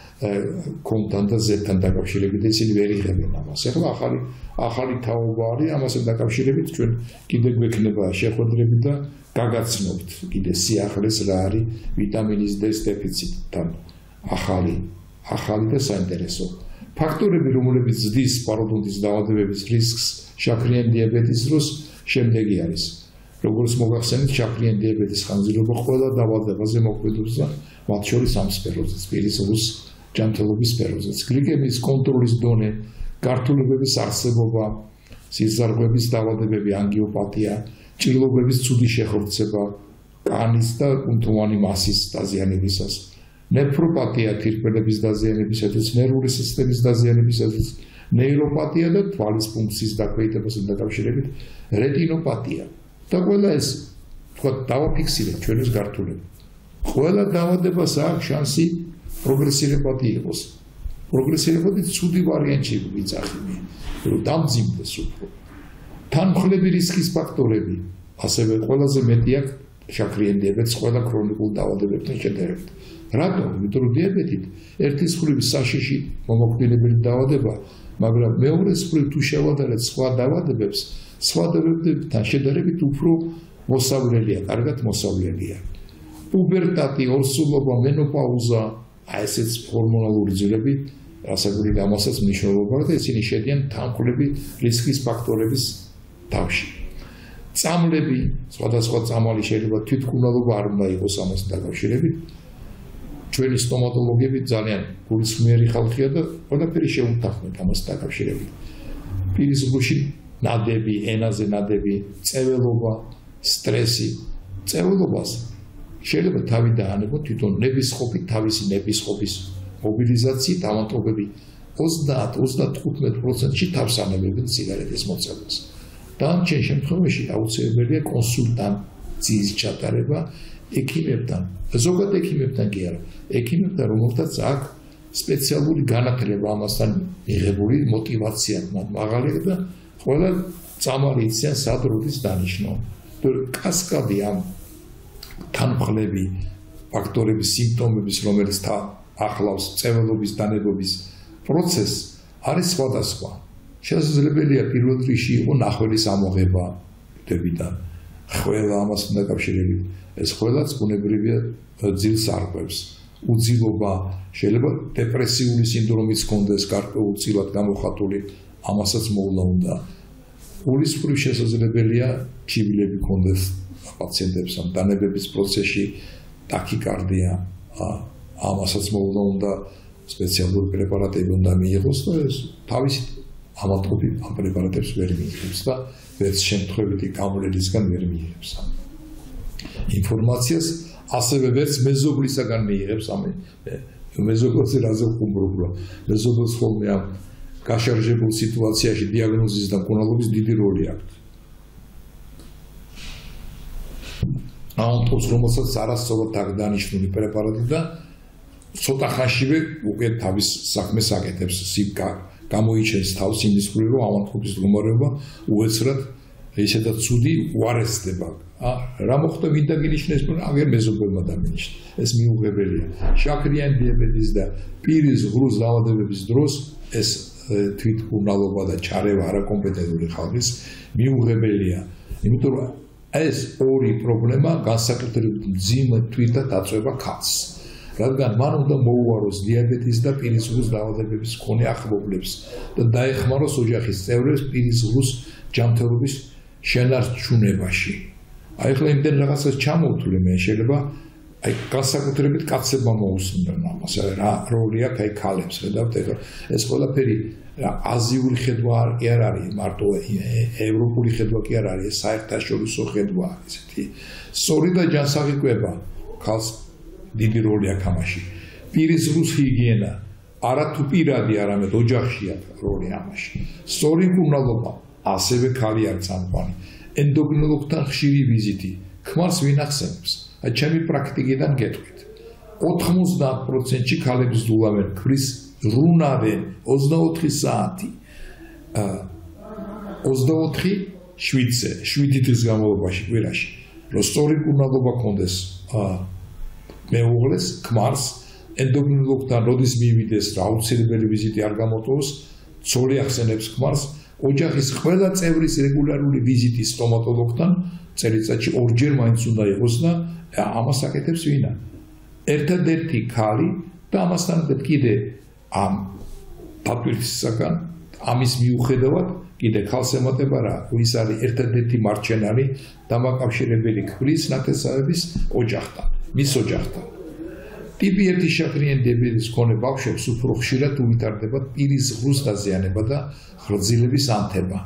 კონთან და ზეთთან დაკავშირებით, ისინი ვერ იღებენ ამას. ახლა ახალი ახალი თაობა არის ამასთან დაკავშირებით, ჩვენ კიდე გვექნება შეხვედრები და გაგაცნობთ კიდე სიახლეს რა არის ვიტამინის D-ს დეფიციტთან ახალი ახალი და საინტერესო ფაქტორები, რომლებიც ზრდის პაროდონტის დაავადებების რისკს შაქრიანი დიაბეტის დროს შემდეგი არის. როგორც მოგახსენეთ, შაქრიანი დიაბეტის ხანგრძლივობა ყველა დაავადებაზე მოქმედებს და მათ შორის ამ სფეროზეც, პირის ზღვის ჯანმრთელობის სფეროზეც. გლიკემიის კონტროლის დონე, გართულებების არსებობა, სისხლძარღვების დაავადებები, ანგიოპათია, ჭრილობების ცუდი შეხორცება, კანის და კუნთოვანი მასის დაზიანებისას, ნეფროპათია, თირკმელების დაზიანებისათვის, ნერვული სისტემის დაზიანებისათვის, ნეიროპათია და თვალის ფუნქციის დაქვეითებასთან დაკავშირებით, რეტინოპათია. და ყველა ეს თქვა დავაფიქსირეთ ჩვენს გართულებით. ყველა დაავადებას აქვს შანსი პროგრესირებადი იყოს. პროგრესირებადი ცუდი ვარიანტი ვიძახინე, რომ დამძიმდეს უფრო. თანმხლები რისკის ფაქტორები, ასევე ყველაზე მეტი აქვს შაქრიანი დიაბეტის ყველა ქრონიკულ დაავადებებთან შედარებით. რატომ? იმიტომ რომ დიაბეტით ერთის მხრივ საშიში მომაკვდინებელი დაავადება, მაგრამ მეორეს მხრივ თუ შევადარეთ სხვა დაავადებებს, სხვა დაავადებებთან შედარებით უფრო მოსავლელია, კარგად მოსავლელია. პუბერტატი, ორსულობა, მენოპაუზა, აი ესეც ჰორმონალური ძილები, რასაც ამასაც მნიშვნელობა აქვს და ისინი შედიან თანმხლები რისკის ფაქტორების თავში. წამლები, სხვადასხვა წამალი შეიძლება თვითმკურნალობა არ უნდა იყოს ამასთან დაკავშირებით. ჩვენი სტომატოლოგები ძალიან გულისხმიერი ხალხია და ყველაფერი შეუთანხმეთ ამასთან დაკავშირებით. პირის ზღუში ნადები, ენაზე ნადები, წეველობა, სტრესი, წეველობას შეიძლება თავი დაანებო თვითონ ნებისყოფი, თავისი ნებისყოფის მობილიზაციით ავადმყოფები ოცდაათ ოცდათხუთმეტ პროცენტში თავს ანებებენ სიგარეტის მოწევას. დანარჩენ შემთხვევაში აუცილებელია კონსულტაციის ჩატარება ექიმებთან, ზოგად ექიმებთან კი არა, ექიმებთან, რომელთაც აქვს სპეციალური განათლება ამასთან მიღებული, мотивация მათ მაღალია და ყველა წამალი იციან სად როდის დანიშნო. კასკადი ამ თანმხლები ფაქტორების სიმპტომების რომელიც ახლავს წეველობის დანებობის პროცესს არის სხვადასხვა. შესაძლებელია პირველ რიგში იყო ნახველის ამოღება დებიდან. ყველა ამას უნდა დაკავშირებით. ეს ყველაც ბუნებრივია ძილს არღვევს. უძილობა შეიძლება დეპრესიული სინდრომიც ჰქონდეს გარკვეულწილად გამოხატული, ამასაც მოვლა უნდა. გულისხმობ შესაძლებელია ჩივილები ჰქონდეს პაციენტებს ამ დანებების პროცესში ტაქიკარდია, ამასაც მოვლა უნდა სპეციალური პრეპარატები უნდა მიიღოს და ეს თავის ამატყობი ამ პრეპარატებს ვერ მიიღებს და ვერც შემთხვევითი გამვლელისგან ვერ მიიღებს. ინფორმაციას ასევე ვერც მეზობლისაგან მიიღებს ამ მეზობელზე რაზე ხუმრობ, მეზობელს ხოლმე ამ გაშარჟებულ სიტუაციაში დიაგნოზის და მკურნალობის დიდი როლი აქვს. ამიტომ რომელსაც არასწორად აქვს დანიშნული პრეპარატი და ცოტა ხანშივე უკვე თავის საქმეს აკეთებს, სიკა გამოიჩენს თავს იმის მხრივ, რომ ავადმყოფის მდგომარეობა უეცრად ისედაც ცუდი უარესდება. რა მოხდა ვინდა გინიშნეს, აგერ მეზობელმა დამინიშნა. ეს მიუღებელია. შაქრიანი დიაბეტის და პირის ღრუს დაავადებების დროს ეს თვითმკურნალობა და ჩარევა არაკომპეტენტური ხალხის მიუღებელია. იმიტომ რომ ეს ორი პრობლემა განსაკუთრებით მძიმე თვით და დაწვება ქალს. რადგან მან უნდა მოუაროს დიაბეტის და პირის ღრუს დაავადებების მქონე ახლობლებს და დაეხმაროს ოჯახის წევრებს პირის ღრუს ჯანმრთელობის შენარჩუნებაში. აი ახლა იმდენ რაღაცას ჩამოვთვლი მე შეიძლება აი განსაკუთრებით კაცებმა მოусმინონ ამას რა როლი აქვს აი ქალებს ხედავთ ეხლა ეს ყველაფერი აზიური ხედვა კი არ არის მარტო ევროპული ხედვა კი არ არის საერთაშორისო ხედვა ესეთი სწორი და ჯანსაღი ქალს დიდი როლი აქვს ამაში პირის ღრუს ჰიგიენა არა თუ პირადი არამედ ოჯახში აქვს როლი ამაში სწორი მკურნალობა ასევე ქალი არის წამყვანი ენდოკრინოლოგთან ხშირი ვიზიტი ქმარს ვინ ახსენებს აი ჩემი პრაქტიკიდან გეტყვით ოთხმოცდაათ პროცენტში ქალების დულავენ ქმრის რუნავენ ოცდაოთხი საათი ოცდაოთხი შვიდზე შვიდი დღის განმავლობაში კვირაში რომ სწორი მკურნალობა ქონდეს მეუღლეს ქმარს ენდოკრინოლოგთან როდის მივიდეს რა აუცილებელი ვიზიტი არ გამოტოვოს ცოლი ახსენებს ქმარს ოჯახის ყველა წევრის რეგულარული ვიზიტი სტომატოლოგთან წელიწადში ორჯერ მაინც უნდა იყოს და ამას აკეთებს ვინა ერთადერთი ქალი და ამასთან კიდე ამ დატვირთვისაგან ამის მიუხედავად კიდე ქალს ემატება რა ის არის ერთადერთი მარჩენალი დამაკავშირებელი ქმრის ნათესავების ოჯახთან მის ოჯახთან ტიპი ერთი შაქრიანი დიაბეტის მქონე ბავშვებს უფრო ხშირად უვითარდებათ პირის ღრუს დაზიანება და ღვიძლების ანთება.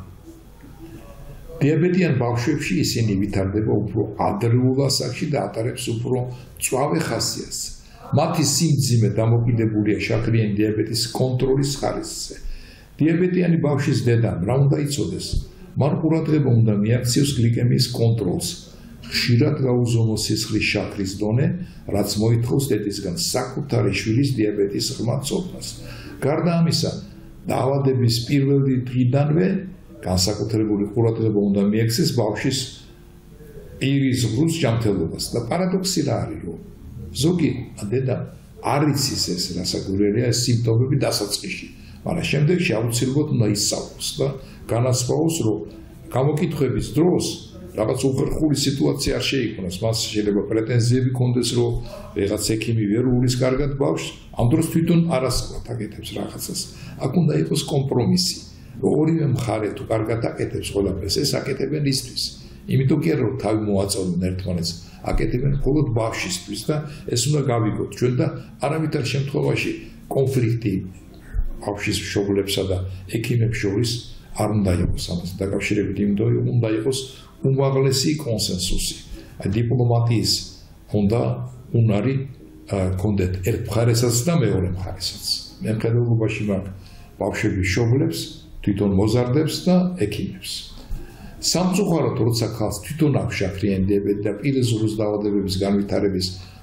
დიაბეტიან ბავშვებში ისინი ვითარდება უფრო ადრეულ ასაკში და ატარებს უფრო მწვავე ხასიათს. მათი სიმძიმე დამოკიდებულია შაქრიანი დიაბეტის კონტროლის ხარისხზე. დიაბეტიანი ბავშვის დედამ რა უნდა იცოდეს? მან ყურადღება უნდა მიაქციოს გლიკემიის კონტროლს. ხშირად გაუზომოს სისხლის შაქრის დონე, რაც მოითხოვს დედისგან საკუთარი შვილის დიაბეტის ღრმად ცოდნას. გარდა ამისა, დაავადების პირველი დღიდანვე განსაკუთრებული ყურადღება უნდა მიექცეს ბავშვის პირის ღრუს ჯანმრთელობას და პარადოქსი რა არის, რომ ზოგი დედა არ იცის ეს რასაკვირველია ეს სიმპტომები დასაწყისში, მაგრამ შემდეგში აუცილებლად უნდა ისწავლოს და განასხვაოს, რომ გამოკითხვების დროს რაღაც უხერხული სიტუაცია არ შეიქმნას, მას შეიძლება პრეტენზიები ჰქონდეს, რომ რაღაც ექიმი ვერ უვლის კარგად ბავშვს, ამ დროს თვითონ არასწორად აკეთებს რაღაცას. აქ უნდა იყოს კომპრომისი, რომ ორივე მხარე თუ კარგად აკეთებს ყველაფერს, ეს აკეთებენ ისთვის. იმიტომ კი არა რომ თავი მოაწოდონ ერთმანეთს, აკეთებენ მხოლოდ ბავშვისთვის და ეს უნდა გავიგოთ ჩვენ და არავითარ შემთხვევაში კონფლიქტი ბავშვის მშობლებსა და ექიმებს შორის არ უნდა იყოს ამასთან დაკავშირებით, იმიტომ რომ უნდა იყოს უმაღლესი კონსენსუსი. დიპლომატიის უნდა უნარი კონდეთ ერთ მხარესაც და მეორე მხარესაც. მემხედველობაში მაქვს ბავშვების მშობლებს, თვითონ მოზარდებს და ექიმებს. სამწუხაროდ, როცა ქალს თვითონ აქვს შაქრიანი დიაბეტი და პირის ღრუს დაავადებების განვითარების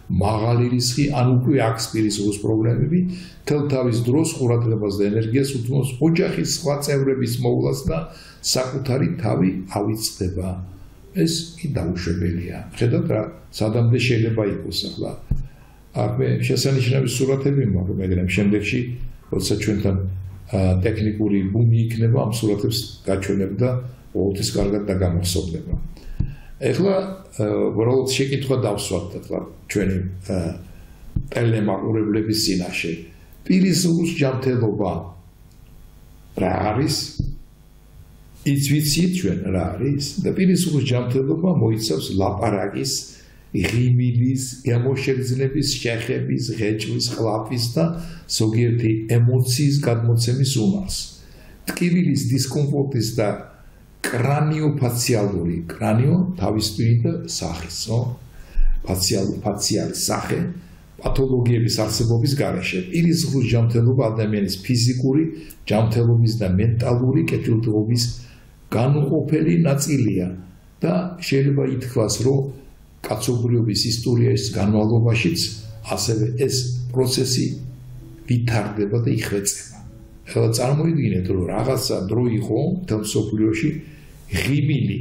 მაღალი რისკი, ან უკვე აქვს პირისპირ პრობლემები, თელ თავის დროს ყურადღებას და ენერგიას უთმობს ოჯახის სხვა წევრების მოვლას და საკუთარი თავი ავიწყდება. ეს კი დაუშვებელია. ხედავთ რა, სადამდე შეიძლება იყოს ახლა. აქ მე შესანიშნავი სურათები მაქვს, მაგრამ შემდეგში, როცა ჩვენთან ტექნიკური ბუმი იქნება, ამ სურათებს გაჩვენებ და ყოველთვის კარგად დაგამახსოვრდება. ეხლა უბრალოდ შეკითხვა დავსვათ ახლა ჩვენი ტელემაყურებლების წინაშე. პირისპირ ჯანმრთელობა რა არის? იც ვიცით ჩვენ რა არის? და პირისპირ ჯანმრთელობა მოიცავს ლაპარაკის, ღიმილის, emoშეგრძნების, შეხების, ღეჭვის, ყლაპის და ზოგიერთი ემოციის გადმოცემის უნარს. ტკივილის დისკომფორტის და კრანიოფაციალური, კრანიო თავის ტვინი და სახის, ხო? ფაციალური, ფაციალის სახე, პათოლოგიების არსებობის გარეშე. პირისპირ ჯანმრთელობა ადამიანის ფიზიკური, ჯანმრთელობის და მენტალური კეთილდღეობის განუყოფელი ნაწილია და შეიძლება ითქვას, რომ კაცობრიობის ისტორიის განმავლობაშიც ასევე ეს პროცესი ვითარდება და იხვეწება. ეხლა წარმოიდგინეთ, რომ რაღაცა დრო იყო მთელ მსოფლიოში ღიმილი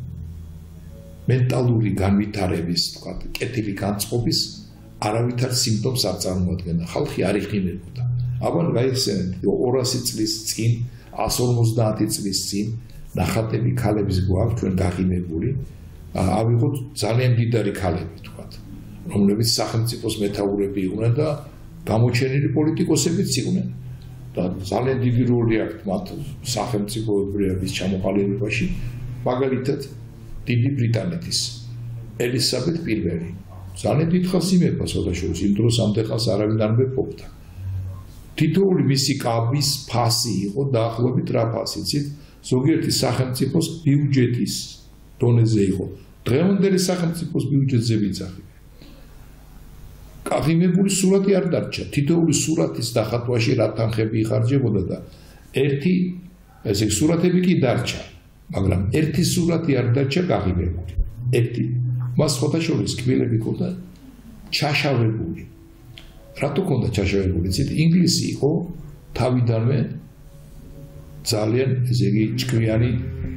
მენტალური განვითარების, თქვათ, კეთილი განწყობის არავითარ სიმპტომს არ წარმოადგენდა. ხალხი არ იღიმებოდა. აბან გაიხსენეთ, ორასი წლის წინ, ასს ორმოცდაათი წლის წინ ნახატები ქალების გვაქვს ჩვენ გაღიმებული. ავიღოთ ძალიან დიდარი ქალები, თქვათ, რომლებიც სახელმწიფოს მეთაურები იყვნენ და გამოჩენილი პოლიტიკოსებიც იყვნენ. და ძალიან დიდი როლი აქვს მათ სახელმწიფოების ჩამოყალიბებაში, მაგალითად, დიდი ბრიტანეთის ელიზაბეთ პირველი. ძალიან დიდ ხანს იმეფა სოდაშორის, იმ დროს ამდენხანს არავინ არ მეფობდა. თითოეული მისი კაბის ფასი იყო დაახლოებით რა ფასი, იცით? ზოგიერთი სახელმწიფოს ბიუჯეტის დონეზე იყო. დღევანდელი სახელმწიფოს ბიუჯეტზე ვიძახი. გაღიმებული სურათი არ დარჩა. თითოეული სურათის დახატვაში რა თანხები იხარჯებოდა და ერთი ესე სურათები კი დარჩა, მაგრამ ერთი სურათი არ დარჩა გაღიმებული. ერთი. მას ხოთაშორის კბილები ქონდა ჩაშავებული. რატო ქონდა ჩაშავებული? იცით, ინგლისი იყო თავიდანვე ძალიან ესე იგი ჭკვიანი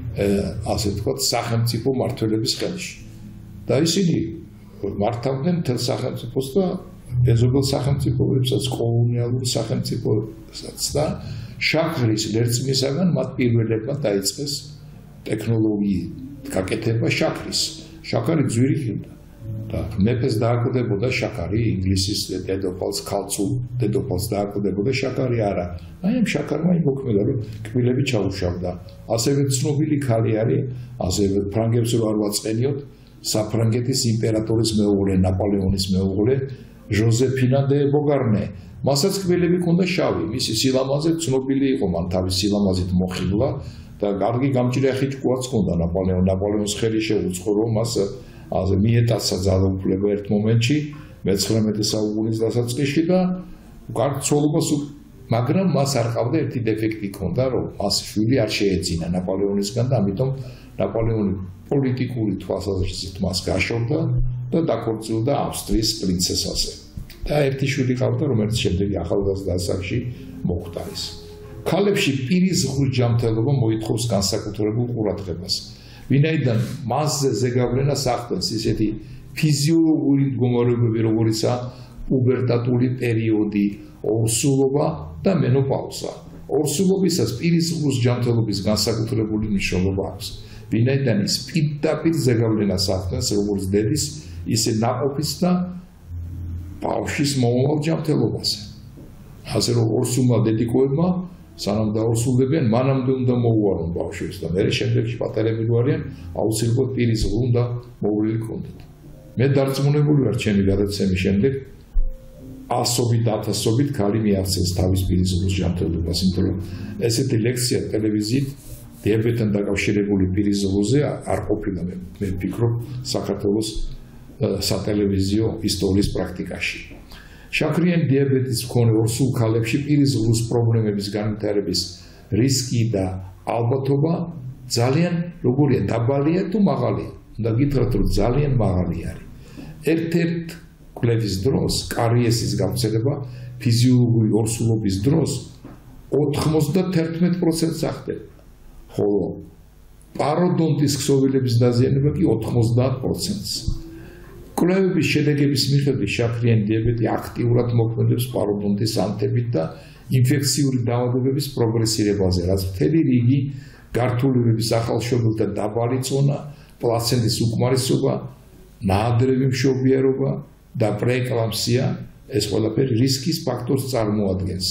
ასე ვთქვათ, სახელმწიფო მმართველების ხელში. და ისინი მართავდნენ მთელ სახელმწიფოს და მეზობელ სახელმწიფოებსაც, კოლონიალურ სახელმწიფოებსაც და შაქრის ლერწმისაგან მათ პირველებმა დაიწყეს ტექნოლოგიით გაკეთება შაქრის. შაქარი ძვირი ხილდა და მეფეს დააკვდებოდა შაქარი, ინგლისის დედოფალს, ქალწულ დედოფალს დააკვდებოდა შაქარი არა. აი ამ შაქარმა იმოქმედა, რომ კბილები ჩაუშავდა. ასევე ცნობილი ქალი არის, ასევე ფრანგებს რო არ ვაწყენიოთ, საფრანგეთის იმპერატორის მეუღლე, ნაპოლეონის მეუღლე, ჟოზეფინა დე ბოგარნე. მასაც კბილები ჰქონდა შავი, მისი სილამაზე ცნობილი იყო, მან თავის სილამაზით მოხიბლა და კარგი გამჭრიახი ჭკუაც ჰქონდა ნაპოლეონ. ნაპოლეონის ხელი შეუწყო, რომ მას ასე მიეტაცა ძალაუფლება ერთ მომენტში, მეცხრამეტე საუკუნის დასაწყისში და კარგ ცოლობას, მაგრამ მას არ ყავდა ერთი დეფექტი ჰქონდა, რომ მას შვილი არ შეეძინა ნაპოლეონისგან და ამიტომ ნაპოლეონი პოლიტიკური თვალსაზრისით მას გაშორდა და დაქორწილდა ავსტრიის პრინცესაზე. და ერთი შვილი ყავდა, რომელიც შემდეგ ახალგაზრდა ასაკში მოხვდა ის. ქალებში პირისპირ ჯანმრთელობა მოითხოვს განსაკუთრებულ ყურადღებას. ვინაიდან მასზე ზეგავლენას ახდენს ისეთი ფიზიოლოგიური მდგომარეობები, როგორიცაა პუბერტატული პერიოდი, ორსულობა და მენოპაუზა. ორსულობისას პირისპირ ჯანმრთელობის განსაკუთრებული მნიშვნელობა აქვს. ვინაიდან ის პირდაპირ ზეგავლენას ახდენს როგორც დედის, ისე ნაყოფის და ბავშვის მომავალ ჯანმრთელობაზე. ასე რომ ორსულმა დედიკოებმა სანამ დაორსულდებიან, მანამდე უნდა მოუარონ ბავშვებს და მერე შემდეგში პატარები რო არიან, აუცილებლად პირისპირ უნდა მოვლილი ქონდეთ. მე დარწმუნებული ვარ ჩემი გადაცემის შემდეგ ასობით ათასობით ქალი მიაღწევს თავის პირისპირ ჯანმრთელობას, იმიტომ რომ ესეთი ლექცია ტელევიზიით დიაბეტთან დაკავშირებული პირისპირზე არ ყოფილა, მე მე ვფიქრობ საქართველოს სატელევიზიო ისტორიის პრაქტიკაში. შაქრიანი დიაბეტის მქონე ორსულ ქალებში პირისპირ პრობლემების განვითარების რისკი და ალბათობა ძალიან როგორია, დაბალია თუ მაღალია? უნდა გითხრათ, რომ ძალიან მაღალი არის. ერთ-ერთ კვლევის დროს, კარიესის გავრცელება ფიზიოლოგიური ორსულობის დროს ოთხმოცდათერთმეტ პროცენტს ახდენდა, ხოლო პაროდონტის ქსოვილების დაზიანება კი ოთხმოცდაათ პროცენტს. კვლევების შედეგების მიხედვით შაქრიანი დიაბეტი აქტიურად მოქმედებს პაროდონტის ანთებით და ინფექციური დაავადებების პროგრესირებაზე, რაც მთელი რიგი გართულებების ახალშობილთა დაბალი წონა, პლაცენტის უკმარისობა, ნაადრევი მშობიარობა და პრეეკლამსია ეს ყველაფერი რისკის ფაქტორს წარმოადგენს.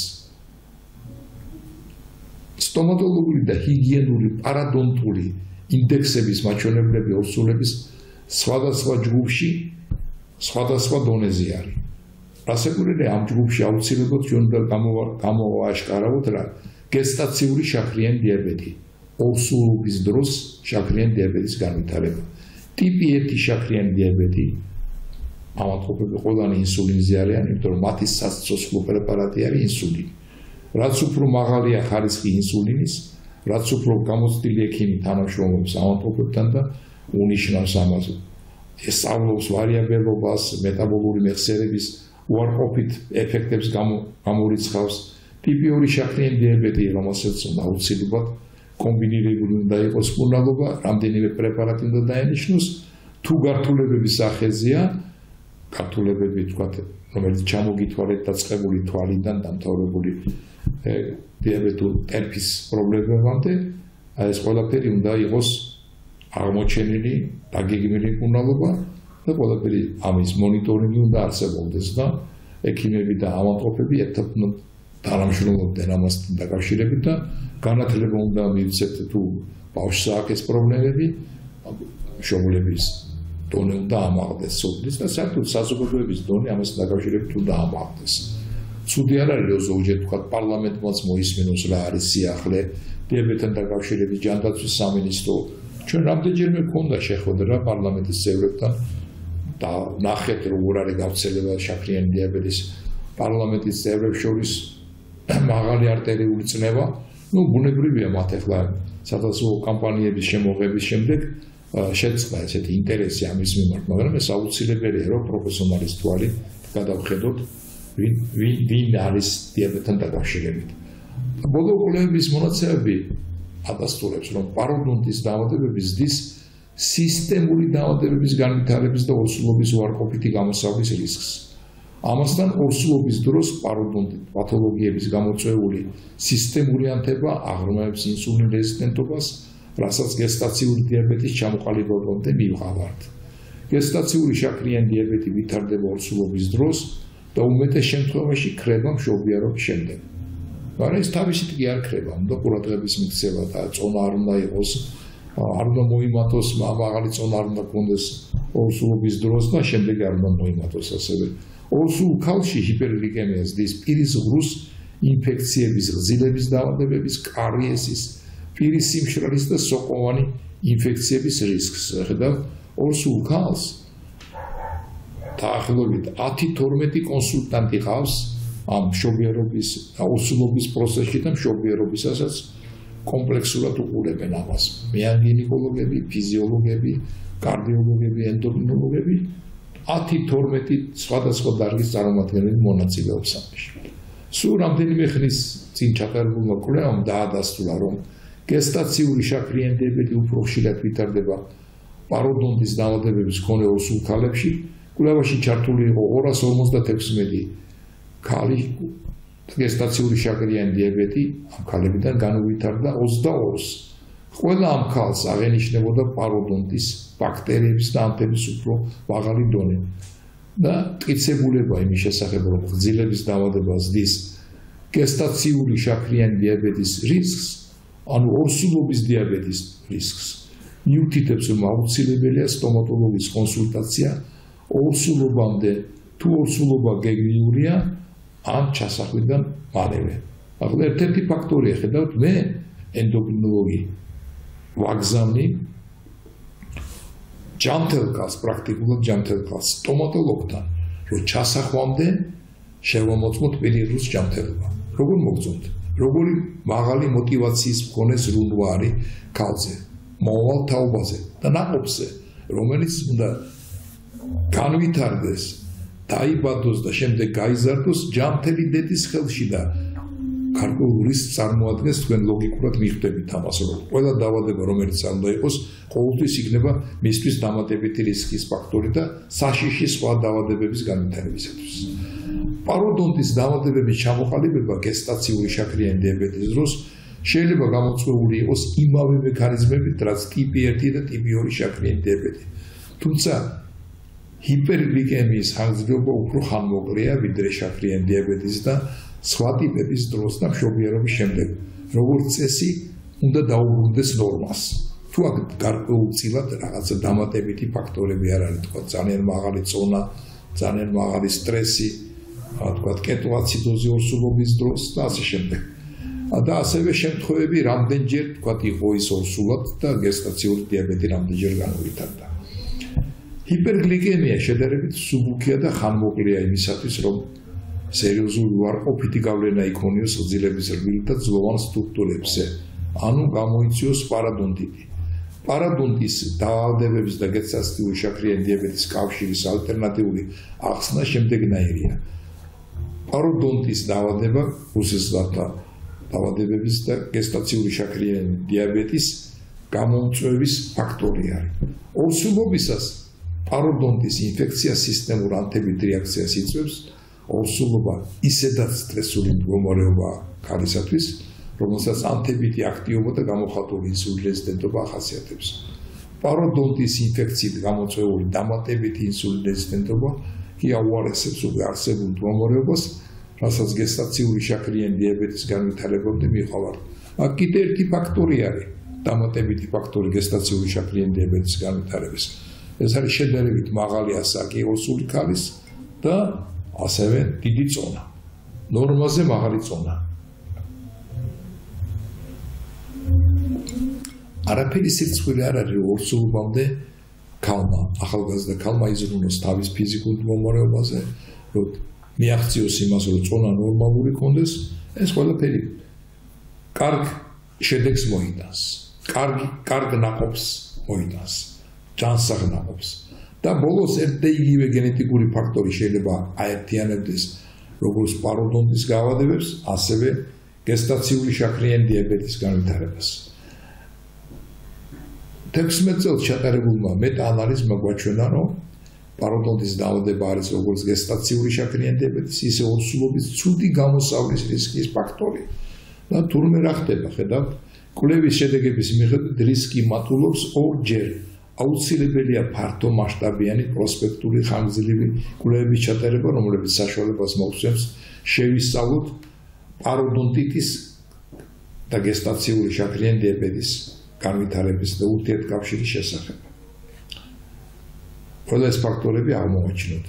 სტომატოლოგიური და ჰიგიენური პარადონტული ინდექსების მაჩვენებლები ორსულების სხვადასხვა ჯგუფში სხვადასხვა დონეზე არის. რასაკვირველია, ამ ჯგუფში აუცილებლად ჩვენ უნდა გამოააშკარავოთ რა გესტაციური შაქრიანი დიაბეტი, ორსულობის დროს შაქრიანი დიაბეტის განვითარება. ტიპი ერთი შაქრიანი დიაბეტი ავადმყოფები ყველანი ინსულინზე არიან, იმიტომ რომ მათი საცოცხლო პრეპარატი არის ინსულინი. რაც უფრო მაღალია ხარისხი ინსულინის, რაც უფრო გამოცდილი ექიმი თანამშრომლობს ავადმყოფებთან და უნიშნავს ამაზე. ეს სწავლობს ვარიაბელობას, მეტაბოლური მეხსიერების უარყოფით ეფექტებს გამორიცხავს. ტიპი ორი შაქრიანი დიაბეტი, რომელსაც აუცილებლად კომბინირებული უნდა იყოს მკურნალობა, რამდენიმე პრეპარატი უნდა დაენიშნოს, თუ გართულებების სახეზეა, გართულებები თქვათ, რომელიც ჩამოგითვალეთ დაწყებული თვალიდან დამთავრებული დიაბეტურ ტერფის პრობლემებამდე, ეს ყველაფერი უნდა იყოს აღმოჩენილი, დაგეგმილი მკურნალობა და ყველაფერი ამის მონიტორინგი უნდა არსებობდეს და ექიმები და ავადმყოფები ერთად თანამშრომლობდნენ ამასთან დაკავშირებით და განათლება უნდა მივცეთ თუ ბავშვს აქვს ეს პრობლემები, მშობლების დონე უნდა ამაღლდეს სოფლის და საერთოდ საზოგადოების დონე ამასთან დაკავშირებით უნდა ამაღლდეს. ცუდი არ არის, რომ ზოგჯერ თქვა პარლამენტმაც მოისმინოს რა არის სიახლე დიაბეტთან დაკავშირებით ჯანდაცვის სამინისტრო. ჩვენ რამდენჯერმე გქონდა შეხვედრა პარლამენტის წევრებთან და ნახეთ როგორ არის გავრცელება შაქრიანი დიაბეტის პარლამენტის წევრებს შორის მაღალი არტერიული წნევა. ნუ ბუნებრივია მათ ახლა სადაზო კამპანიების შემოღების შემდეგ შეწყდა ესეთი ინტერესი ამის მიმართ, მაგრამ ეს აუცილებელია, რომ პროფესიონალის თვალით გადავხედოთ ვინ არის დიაბეტთან დაკავშირებით. ბოლო კვლევების მონაცემები ადასტურებს, რომ პაროდონტის დაავადებები ზრდის სისტემური დაავადებების განვითარების და ორსულობის უარყოფითი გამოსავლის რისკს. ამასთან ორსულობის დროს პაროდონტით პათოლოგიების გამოწვეული სისტემური ანთება აღრმავებს ინსულინ რეზისტენტობას, რასაც გესტაციური დიაბეტის ჩამოყალიბებამდე მივყავართ. გესტაციური შაქრიანი დიაბეტი ვითარდება ორსულობის დროს და უმეტეს შემთხვევაში ქრება მშობიარობის შემდეგ. მაგრამ ეს თავისით კი არ ქრება, უნდა ყურადღების მიქცევა და წონა არ უნდა იყოს, არ უნდა მოიმატოს, მაღალი წონა არ უნდა გქონდეს ორსულობის დროს და შემდეგ არ უნდა მოიმატოს ასევე. ორსულ ქალში ჰიპერგლიკემია ზრდის პირის ღრუს ინფექციების, ღზილების დაავადებების, კარიესის, პირის სიმშრალის და სოყოვანი ინფექციების რისკს. ხედავთ, ორსულ ქალს დაახლოებით ათი თორმეტი კონსულტანტი ყავს ამ მშობიარობის, ორსულობის პროცესში და მშობიარობისასაც კომპლექსურად უყურებენ ამას. მეანგინეკოლოგები, ფიზიოლოგები, კარდიოლოგები, ენდოკრინოლოგები, ათი თორმეტი სხვადასხვა დარგის წარმომადგენელი მონაწილეობს ამაში. სულ რამდენიმე ხნის წინ ჩატარებულმა კვლევამ დაადასტურა, რომ გესტაციური შაქრიანი დიაბეტი უფრო ხშირად ვითარდება პაროდონტის დაავადებების მქონე ორსულ ქალებში. კვლევაში ჩართული იყო ორას ორმოცდათექვსმეტი ქალი გესტაციური შაქრიანი დიაბეტი ამ ქალებიდან განუვითარდა ოცდაორს. ყველა ამ ქალს აღენიშნებოდა პაროდონტის ბაქტერიების და ანთების უფრო მაღალი დონე და მტკიცებულება იმის შესახებ, რომ ღზილების დაავადება ზრდის გესტაციური შაქრიანი დიაბეტის რისკს, ანუ ორსულობის დიაბეტის რისკს. მიუთითებს, რომ აუცილებელია სტომატოლოგის კონსულტაცია ორსულობამდე, თუ ორსულობა გეგმიურია, ან ჩასახვიდან მალევე. ახლა ერთ-ერთი ფაქტორია, ხედავთ, მე ენდოკრინოლოგი ვაგზავნი ჯანმრთელკალს, პრაქტიკულად ჯანმრთელკალს სტომატოლოგთან, რომ ჩასახვამდე შევამოწმოთ პირის ჯანმრთელობა. როგორ მოგწონთ? როგორი მაღალი მოტივაციის მქონე ზრუნვა არის ქალზე, მომავალ თაობაზე და ნაყოფზე, რომელიც უნდა განვითარდეს დაიბადოს და შემდეგ გაიზარდოს ჯანმრთელი დედის ხელში და გარკვეულ რისკს წარმოადგენს თქვენ ლოგიკურად მიხვდებით ამას რომ ყველა დაავადება რომელიც არ უნდა იყოს ყოველთვის იქნება მისთვის დამატებითი რისკის ფაქტორი და საშიში სხვა დაავადებების განვითარებისათვის. Parodontis დაავადების ჩამოყალიბება გესტაციური შაქრიანი დიაბეტის დროს შეიძლება გამოწვეული იყოს იმავე მექანიზმებით რაც ტიპი ერთი და ტიპი ორი შაქრიანი დიაბეტი. Თუმცა ჰიპერგლიკემიის ხანგრძლივობა უფრო ხანმოკლეა ვიდრე შაქრიანი დიაბეტის და სხვა ტიპების დროს და მშობიარობის შემდეგ, როგორც წესი, უნდა დაუბრუნდეს ნორმას. Თუ აქ გარკვეულწილად რაღაცა დამატებითი ფაქტორები არ არის, თქვა ძალიან მაღალი წონა, ძალიან მაღალი სტრესი, თქვა კეტოაციდოზი ორსულობის დროს და ასე შემდეგ. და ასევე შემთხვევები რამდენჯერ თქვა იყო ის ორსულად და გესტაციური დიაბეტი რამდენჯერ განუვითარდა. ჰიპერგლიკემია შედარებით მსუბუქია და ხანმოკლეა იმისათვის, რომ სერიოზული უარყოფითი გავლენა იქონიოს რძილების რბილ და ძვლოვან სტრუქტურებზე, ანუ გამოიწვიოს პარადონტიტი. პარადონტის დაავადებების და გესტაციური შაქრიანი დიაბეტის კავშირის ალტერნატიული ახსნა შემდეგნაირია. პარადონტის დაავადება უსესლათა დაავადებების და გესტაციური შაქრიანი დიაბეტის გამომწვევის ფაქტორი არის. ორსულობისას პარადონტის ინფექცია სისტემურ ანტიბიოტიკ რეაქციას იწვევს. ორსულობა ისედაც სტრესული მდგომარეობაა ქალისათვის, რომელსაც ანტიბიოტიკი აქტიობა და გამოხატული ინსულინ რეზისტენტობა ახასიათებს. პაროდონტის ინფექციით გამოწვეული დამატებითი ინსულინ რეზისტენტობა კი აუარესებს უკვე არსებულ მდგომარეობას, რასაც გესტაციური შაქრიანი დიაბეტის განვითარებამდე მიჰყავართ. აქ კიდევ ერთი ფაქტორი არის დამატებითი ფაქტორი გესტაციური შაქრიანი დიაბეტის განვითარების. ეს არის შედარებით მაღალი ასაკი ორსული ქალის და ასევე დიდი წონა. ნორმაზე მაღალი წონა. არაფერი სირცხვილი არ არის ორსულობამდე ქალმა, ახალგაზრდა ქალმა იზრუნოს თავის ფიზიკურ მდგომარეობაზე, რომ მიაღწიოს იმას, რომ წონა ნორმალური კონდეს, ეს ყველაფერი კარგ შედეგს მოიტანს. კარგი, კარგ ნაყოფს მოიტანს. ჯანსაღ ნაყოფს. და ბოლოს ერთ-ერთი იგივე გენეტიკური ფაქტორი შეიძლება აერთიანებდეს როგორც პაროდონტის გაავადებებს, ასევე გესტაციური შაქრიანი დიაბეტის განვითარებას. თექვსმეტ წელს ჩატარებულმა მეტა-ანალიზმა გვაჩვენა, რომ პაროდონტის დაავადება არის როგორც გესტაციური შაქრიანი დიაბეტის, ისე ორსულობის ცუდი გამოსავლის რისკის ფაქტორი. და თურმე რა ხდება, ხედავთ, კვლევის შედეგების მიხედვით რისკი მატულობს ორჯერ. აუცილებელია ფართო მასშტაბიანი პროსპექტული ხანგრძლივი კვლევების ჩატარება, რომლებიც საშუალებას მოგვცემს შევისწავლოთ პაროდონტიტის და გესტაციური შაქრიანი დიაბეტის განვითარების და ურთიერთკავშირის შესახებ. ყველა ეს ფაქტორები აღმოვაჩინოთ.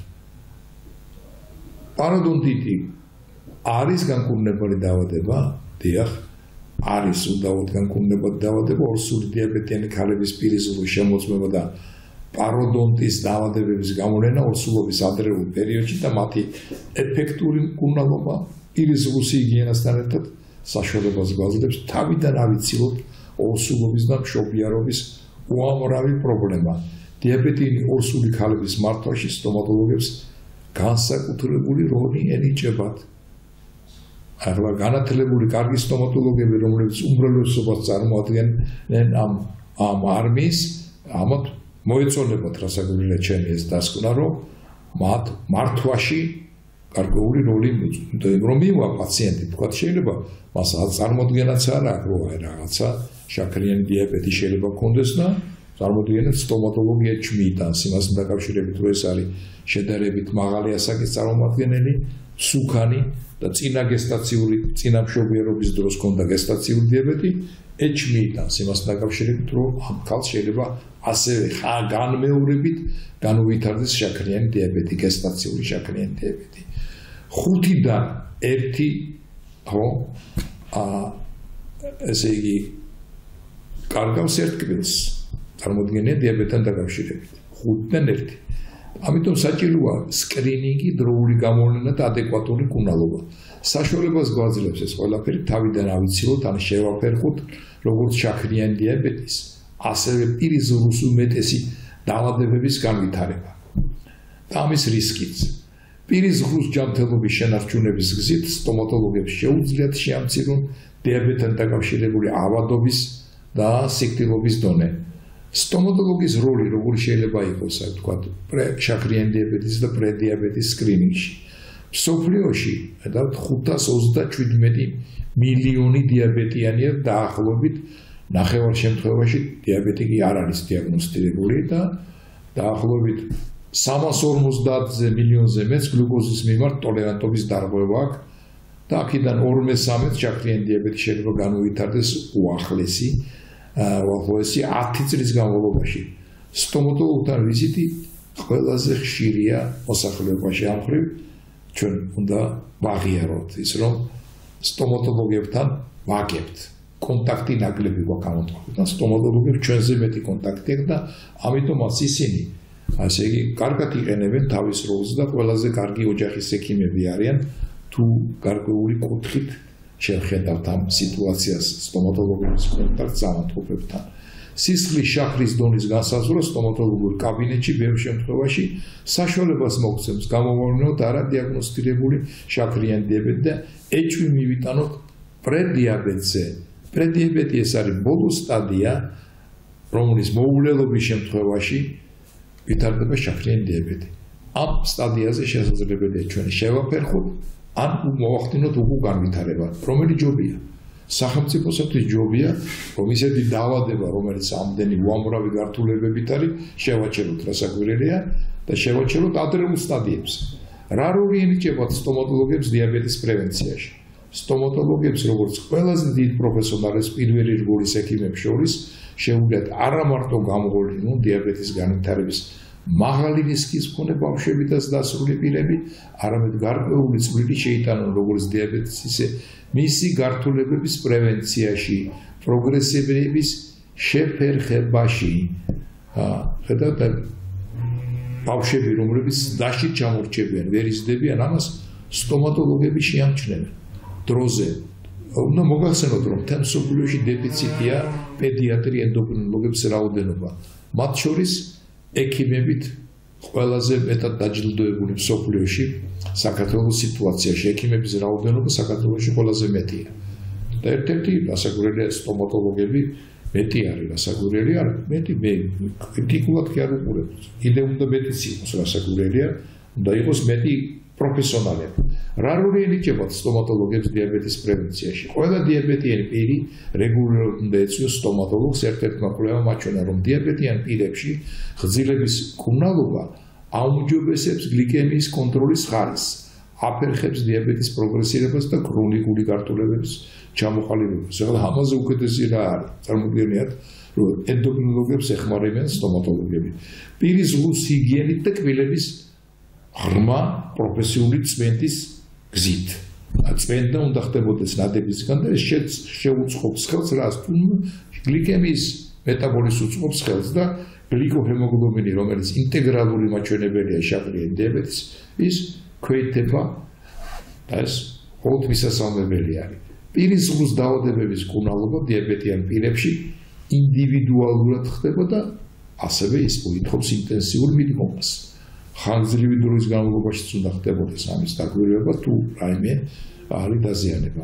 პაროდონტიტი არის განკურნებადი დაავადება, დიახ, არის უდავოდ განკურნებადი დაავადება, ორსული დიაბეტიანი ქალების პირიზული შემოწმება და პაროდონტის დაავადებების გამოვლენა ორსულობის ადრეულ პერიოდში და მათი ეფექტური მკურნალობა პირიზულს ჰიგიენასთან ერთად საშუალებას გვაძლევს თავიდან ავიცილოთ ორსულობის და მშობიარობის უამრავი პრობლემა. დიაბეტიანი ორსული ქალების მართვაში სტომატოლოგებს განსაკუთრებული როლი ენიჭებათ. ახლა განათლებული კარგი სტომატოლოგები, რომლებიც უმრავლესობას წარმოადგენენ ამ ამ არმიის, ამათ მოეწონებათ რასაკვირველია ჩემი ეს დასკვნა, რომ მათ მართვაში გარკვეული როლი რომ მივა პაციენტი, თქვა შეიძლება მას წარმოადგენაც არ აქვს, რომ რაღაცა შაქრიანი დიაბეტი შეიძლება ქონდეს და წარმოადგენენ სტომატოლოგია ჩმიტანს, იმასთან დაკავშირებით, რომ ეს არის შედარებით მაღალი ასაკის წარმომადგენელი, სუქანი და წინა გესტაციური, წინა მშობიარობის დროს ქონდა გესტაციური დიაბეტი, ეჩმიტანს იმასთან დაკავშირებით, რომ ამ ქალს შეიძლება ასევე განმეორებით განუვითარდეს შაქრიანი დიაბეტი, გესტაციური შაქრიანი დიაბეტი. ხუთიდან ერთი, ხო, აა ესე იგი კარგავს ერთ კბილს, წარმოადგენია დიაბეტთან დაკავშირებით. ხუთიდან ერთი. ამიტომ საჭიროა სკრინინგი, დროული გამოვლენა და ადეკვატური მკურნალობა. საშუალებას გვაძლევს ეს ყველაფერი თავიდან ავიცილოთ, ან შევაფერხოთ როგორც შაქრიანი დიაბეტის, ასევე პირიზულს უმეტესი დაავადებების განვითარება. და ამის რისკიც. პირის ზღვის ჯანმრთელობის შენარჩუნების გზით სტომატოლოგებს შეუძლიათ შეამცირონ დიაბეტთან დაკავშირებული ავადობის და სიკვდილობის დონე. სტომატოლოგის როლი როგორ შეიძლება იყოს, ასე ვთქვათ, შაქრიანი დიაბეტის და პრედიაბეტის სკრინინგში. მსოფლიოში ხუთას ოცდაშვიდმეტი მილიონი დიაბეტიანია დაახლოებით ნახევარ შემთხვევაში დიაბეტი კი არ არის დიაგნოსტირებული და დაახლოებით სამას ორმოცდაათზე მილიონზე მეც გლუკოზის მიმართ ტოლერანტობის დარღვევა აქვს და აქედან ორმოცდამეტს შაქრიანი დიაბეტი შეიძლება განუვითარდეს უახლესი უახლოესი ათი წლის განმავლობაში. სტომატოლოგთან ვიზიტი ყველაზე ხშირია მოსახლეობაში ამ მხრივ ჩვენ უნდა ვაღიაროთ ის რომ სტომატოლოგებთან ვაგებთ კონტაქტი ნაკლები გვაქვს ამოწყობილთან სტომატოლოგებს ჩვენზე მეტი კონტაქტი აქვს და ამიტომაც ისინი ასე იგი კარგად იყენებენ თავის როლს და ყველაზე კარგი ოჯახის ექიმები არიან თუ გარკვეული კუთხით შეხედავთ ამ სიტუაციას სტომატოლოგების კონტაქტს ამოწყობილთან სისხლის შაქრის დონის განსაზღვრა სტომატოლოგურ კაბინეტში ბევრ შემთხვევაში საშუალებას მოგცემს გამომავლინოთ არადიაგნოსტირებული შაქრიანი დიაბეტი და ეჭვი მივიტანოთ პრედიაბეტზე. პრედიაბეტი ეს არის ბოლო სტადია, რომლის მოულელობის შემთხვევაში ვითარდება შაქრიანი დიაბეტი. ამ სტადიაზე შესაძლებელია ჩვენ შევაფერხოთ ან მოვახდინოთ უგულ განვითარება, რომელი ჯობია. სახელმწიფოსათვის ჯობია, რომ ისეთი დაავადება, რომელიც ამდენი უამრავი გართულებებით არის, შევაჩეროთ რასაკვირველია და შევაჩეროთ ადრეულ სტადიებზე. რა როლი ენიჭებათ სტომატოლოგებს დიაბეტის პრევენციაში? სტომატოლოგებს, როგორც ყველაზე დიდ პროფესიონალებს პირველი რგოლის ექიმებს შორის, შეუძლიათ არა მარტო გამოვლინონ დიაბეტის განვითარების მაღალი რისკის მქონე ბავშვები და დასრული პირები, არამედ გარკვეული წვლილი შეიტანონ როგორც დიაბეტის, ისე მისი გართულებების პრევენციაში, პროგრესირების შეფერხებაში. ხედავთ, ბავშვები, რომლებიც დასში ჩამორჩებიან, ვერ იზრდებიან, ამას სტომატოლოგები შეამჩნევენ. დროზე უნდა მოგახსენოთ, რომ მთელ მსოფლიოში დეფიციტია პედიატრი ენდოკრინოლოგების რაოდენობა. მათ შორის ექიმებით ყველაზე მეტად დაჯილდოებული მსოფლიოში საქართველოს სიტუაციაში ექიმების რაოდენობა საქართველოში ყველაზე მეტია. და ერთ-ერთი რასაკვირველია სტომატოლოგები მეტი არის რასაკვირველი არ მეტი მე კრიტიკულად კი არ უყურებ. კიდევ უნდა მეტიც იყოს რასაკვირველია, უნდა იყოს მეტი პროფესიონალები. რა როლი ენიჭებათ სტომატოლოგებს დიაბეტის პრევენციაში? ყველა დიაბეტიანი პირი რეგულარულად უნდა ეწვიოს სტომატოლოგს. ერთ-ერთმა კვლევამ აჩვენა, რომ დიაბეტიან პირებში ღრძლების მკურნალობა აუმჯობესებს გლიკემიის კონტროლის ხარისხს, აფერხებს დიაბეტის პროგრესირებას და ქრონიკული გართულებების ჩამოყალიბებას. ახლა ამაზე უკეთესი რა არის? წარმოგიდგენიათ, რომ ენდოკრინოლოგებს ეხმარებიან სტომატოლოგები. პირის ზღვის ჰიგიენით და კბილების ღრმა პროფესიული წმენდის გზით. წმენდა უნდა ხდებოდეს ნადებისგან და ეს შეუწყობს ხელს რას? გლიკემიის მეტაბოლის უწყობს ხელს და გლიკოჰემოგლობინი, რომელიც ინტეგრალური მაჩვენებელია შაქრიანი დიაბეტის, ის ქვეითება და ეს მხოლოდ მისასალმებელი არის. პირის ზღვის დაავადებების მკურნალობა დიაბეტიან პირებში ინდივიდუალურად ხდება და ასევე ის მოითხოვს ინტენსიურ მიდგომას. ხანგრძლივი დროის განმავლობაში უნდა ხდებოდეს ამის დაკვირვება თუ რაიმე არის დაზიანება.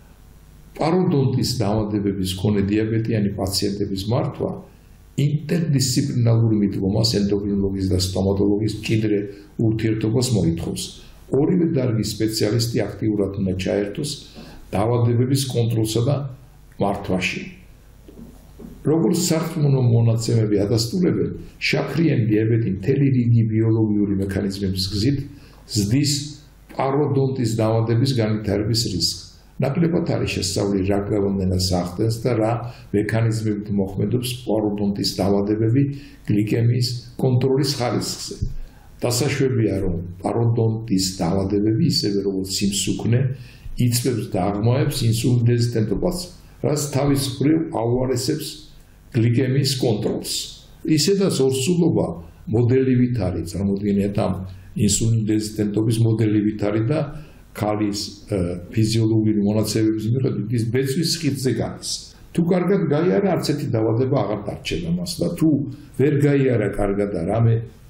პაროდონტის დაავადებების მქონე დიაბეტიანი პაციენტების მართვა ინტერდისციპლინარული მიდგომას ენდოკრინოლოგის და სტომატოლოგის მჭიდრე ურთიერთობას მოითხოვს. ორივე დარგის სპეციალისტი აქტიურად უნდა ჩაერთოს დაავადებების კონტროლსა და მართვაში. როგორც სარწმუნო მონაცემები ადასტურებენ, შაქრიანი დიაბეტი მთელი რიგი ბიოლოგიური მექანიზმების გზით ზრდის პაროდონტის დაავადების განვითარების რისკს. ნაკლებად არის შესწავლილი რა გავლენას ახდენს და რა მექანიზმებით მოხმედობს პაროდონტის დაავადებები გლიკემიის კონტროლის ხარისხზე. დასაშვებია, რომ პაროდონტის დაავადებები ისევე როგორც სიმსუქნე იწვევს და აღმოებს ინსულინ რეზისტენტობას, რაც თავის მხრივ აუარესებს გლიკემიის კონტროლს. ისედაც ორსულობა მოდელივითი არის, წარმოიდგინეთ ამ ინსულინ რეზისტენტობის მოდელივითი არის და ქალის ფიზიოლოგიური მონაცემების მიხედვით ის ბეწვის ხიდზე გადის. თუ კარგად გაიარა, არც ერთი დაავადება აღარ დარჩება მას და თუ ვერ გაიარა კარგად და რამე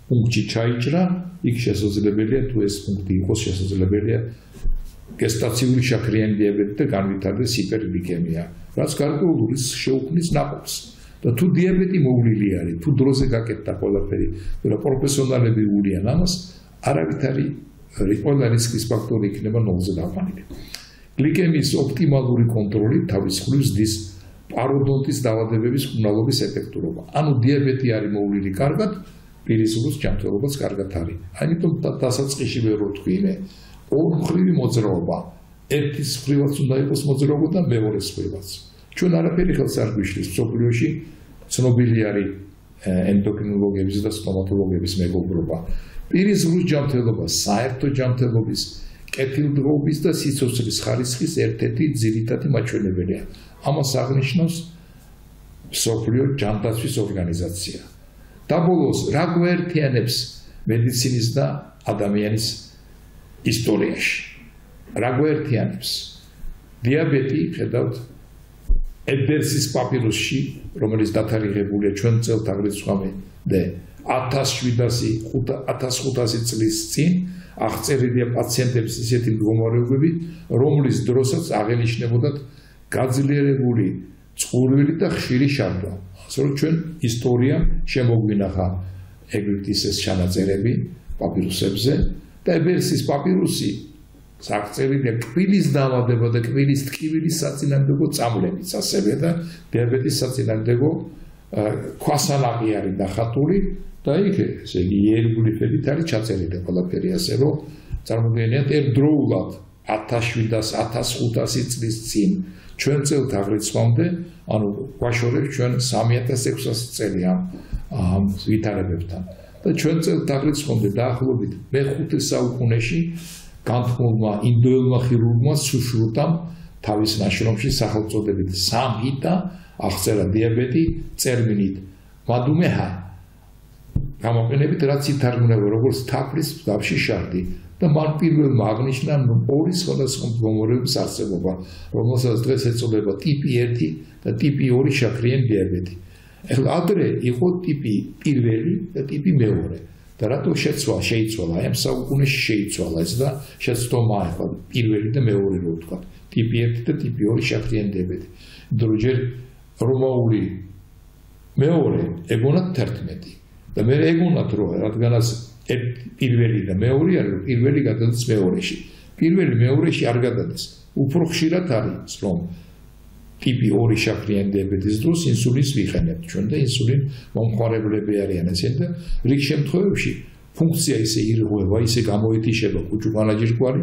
პუნქტში ჩაიჭრა, იქ შესაძლებელია თუ ეს პუნქტი იყოს შესაძლებელია გესტაციური შაქრიანი დიაბეტი და განვითარდეს ჰიპერგლიკემია, რაც გარკვეულ რისკს შეუქმნის ნაყოფს. და თუ დიაბეტი მოვლილი არის, თუ დროზე გაკეთდა ყველაფერი, და პროფესიონალები უვლიან ამას, არავითარი ყველა რისკის ფაქტორი იქნება ნულზე დაყვანილი. გლიკემიის ოპტიმალური კონტროლი თავის მხრივ ზრდის პაროდონტის დაავადებების მკურნალობის ეფექტურობა. ანუ დიაბეტი არის მოვლილი კარგად, პირისუფლების ჯანმრთელობაც კარგად არის. ამიტომ დასაწყისში ვერ ვთქვი მე, ორმხრივი მოძრაობა, ერთის მხრივაც უნდა იყოს მოძრაობა და მეორეს მხრივაც. ჩვენ არაფერი ხელს არ გვიშლის მსოფლიოში, ცნობილი არის ენდოკრინოლოგების და სტომატოლოგების მეგობრობა. პირისუფლის ჯანმრთელობა, საერთო ჯანმრთელობის, კეთილდღეობის და სიცოცხლის ხარისხის ერთ-ერთი ძირითადი მაჩვენებელია. ამას აღნიშნავს მსოფლიო ჯანდაცვის ორგანიზაცია. და ბოლოს, რა გვაერთიანებს მედიცინის და ადამიანის ისტორიაში? რა გვაერთიანებს? დიაბეტი, ხედავთ, ედერსის პაპირუსში, რომელიც დათარიღებულია ჩვენ წელთაღრიცხვამდე ათას ხუთასი წლის წინ, აღწერილია პაციენტების ისეთი მდგომარეობები, რომლის დროსაც აღენიშნებოდათ გაძლიერებული წყურვილი და ხშირი შარდვა. ასე რომ ჩვენ ისტორია შემოგვინახა ეგვიპტის ეს ჩანაწერები პაპირუსებზე და ედერსის პაპირუსი აღწერილია კბილის დაავადება და კბილის ტკივილის საწინააღმდეგო წამლებით, ასევე და დიაბეტის საწინააღმდეგო ქვასალაღი არის დახატული და იქ ესე იგი იეროგლიფებით არის ჩაწერილი ყველაფერი, ასე რომ წარმოგვიდგენიათ ერთდროულად ათას ხუთასი წლის წინ ჩვენ წელთაღრიცხვამდე, ანუ გვაშორებს ჩვენ სამი ათას ექვსასი წელი ამ ვითარებებთან და ჩვენ წელთაღრიცხვამდე დაახლოებით მეხუთე საუკუნეში განთქმულმა ინდოელმა ხირურგმა სუშრუტამ თავის ნაშრომში სახელწოდებით სამჰიტა აღწერა დიაბეტი წერმინით მადუმეჰა გამოყენებით, რაც ითარგმნება როგორც თაფლის მსგავსი შარდი და მან პირველმა აღნიშნა ორი სხვადასხვა მდგომარეობის არსებობა, რომელსაც დღეს ეწოდება ტიპი ერთი და ტიპი ორი შაქრიანი დიაბეტი. ეხლა ადრე იყო ტიპი პირველი და ტიპი მეორე. და რატო შეცვალა, შეიცვალა, აი ამ საუკუნეში შეიცვალა ეს და შეცდომა ახლა პირველი და მეორე რო ვთქვა, ტიპი ერთი და ტიპი ორი შაქრიანი დიაბეტი. დროჯერ რომაული მეორე ეგონათ თერთმეტი და მე ეგონათ რო რადგანაც პირველი და მეორე არის, პირველი გადადის მეორეში. პირველი მეორეში არ გადადის. უფრო ხშირად არის რომ ტიპი ორი შაქრიანი დიაბეტის დროს ინსულინს ვიყენებთ ჩვენ და ინსულინ მომხმარებლები არიან ესენი და რიგ შემთხვევებში ფუნქცია ისე ირღვევა, ისე გამოეთიშება კუჭუკანაჯირკვალი,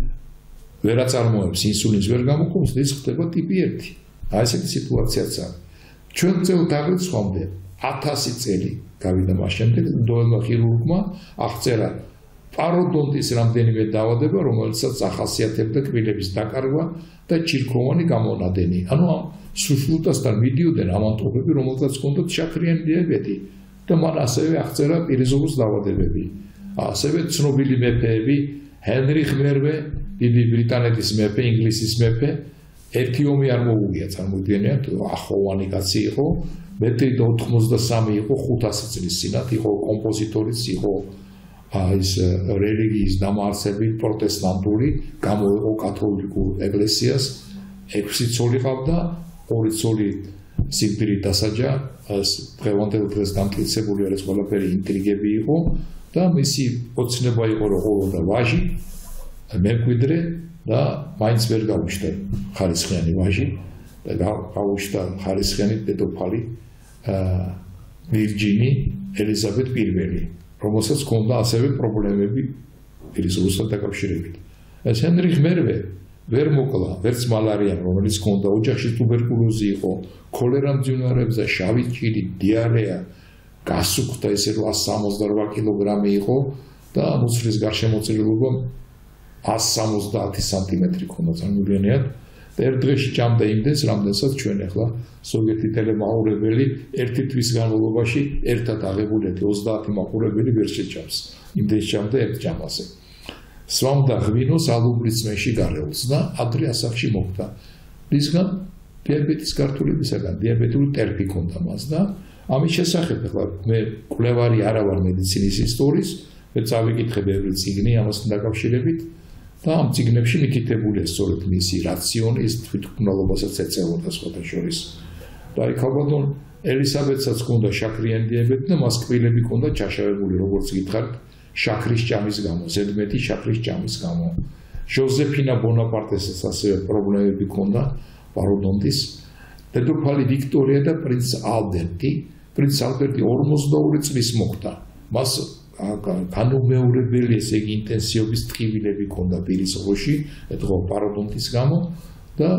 ვერაწარმოებს ინსულინს ვერ გამოყოფს და ის ხდება ტიპი ერთი. აი ესეთი სიტუაციაც არის. ჩვენ წელთაღრიცხვამდე ათასი წელი გავიდა მას შემდეგ ინდოელმა ხირურგმა აღწერა პაროდონტის რამდენიმე დაავადება, რომელსაც ახასიათებდა კბილების დაკარგვა და ჩირქოვანი გამონადენი. ანუ ამ სუშრუტასთან მიდიოდნენ ამანტყოფები, რომელთაც ჰქონდათ შაქრიანი დიაბეტი და მან ასევე აღწერა პირისუფლის დაავადებები. ასევე ცნობილი მეფეები, ჰენრიხ მერვე, დიდი ბრიტანეთის მეფე, ინგლისის მეფე, ერთი ომი არ მოუგია, წარმოიდგენიათ, ახოვანი კაცი იყო, მეტი და ოთხმოცდასამი იყო ხუთასი წლის წინათ, იყო კომპოზიტორიც, იყო ის რელიგიის დამაარსებელი პროტესტანტული, გამოეყო კათოლიკურ ეკლესიას, ექვსი ცოლი ყავდა, ორი ცოლი სიკვდილით დასაჯა, დღევანდელ დღეს დამტკიცებული არის ყველაფერი ინტრიგები იყო და მისი ოცნება იყო რომ ყოველდა ვაჟი, მემკვიდრე და მაინც ვერ გაუჩნდა ხარისხიანი ვაჟი და გაუჩნდა ხარისხიანი დედოფალი ვირჯინი ელიზაბეთ პირველი, რომელსაც ჰქონდა ასევე პრობლემები პირისუფლთან დაკავშირებით. ეს ჰენრიხ მერვე ვერ მოკლა, ვერც მალარია, რომელიც ჰქონდა ოჯახში ტუბერკულოზი იყო, ქოლერა მძინვარებზე, შავი ჭირი, დიარეა, გასუქდა ესე რომ ასი სამოცდარვა კილოგრამი იყო და მუცლის გარშემოწირულობა ათს სამოცდაათი სანტიმეტრი ჰქონდა, წარმოიდგენიათ. და ერთ დღეში ჭამდა იმდენს, რამდენსაც ჩვენ ახლა სოვიეტი ტელემაყურებელი ერთი თვის განმავლობაში ერთად აღებულეთი ოცდაათი მაყურებელი ვერ შეჭამს. იმდენს ჭამდა ერთ ჭამაზე. სვამდა ღვინოს ალუბრის წვენში გარეულს და ადრე ასაკში მოხვდა. რისგან? დიაბეტის გართულებისაგან, დიაბეტური ტერფი ჰქონდა მას და ამის შესახებ ახლა მე კვლევარი არა ვარ მედიცინის ისტორიის, მე წავიკითხე ბევრი წიგნი ამასთან დაკავშირებით და ამ წიგნებში მითითებულია სწორედ მისი რაციონი, ის თვითმკვლელობასაც ეწეოდა სხვათა შორის. და იქ ალბათ ელისაბედსაც ჰქონდა შაქრიანი დიაბეტი და მას კბილები ჰქონდა ჩაშავებული, როგორც გითხარით, შაქრის ჭამის გამო, ზედმეტი შაქრის ჭამის გამო. ჟოზეფინა ბონაპარტესაც ასევე პრობლემები ჰქონდა პაროდონტის. დედოფალი ვიქტორია და პრინც ალბერტი, პრინც ალბერტი ორმოცდაორი წლის მოხდა. მას განუმეორებელი ესე იგი ინტენსივობის ტკივილები ჰქონდა პირის ღრუში, ეთქო პაროდონტის გამო და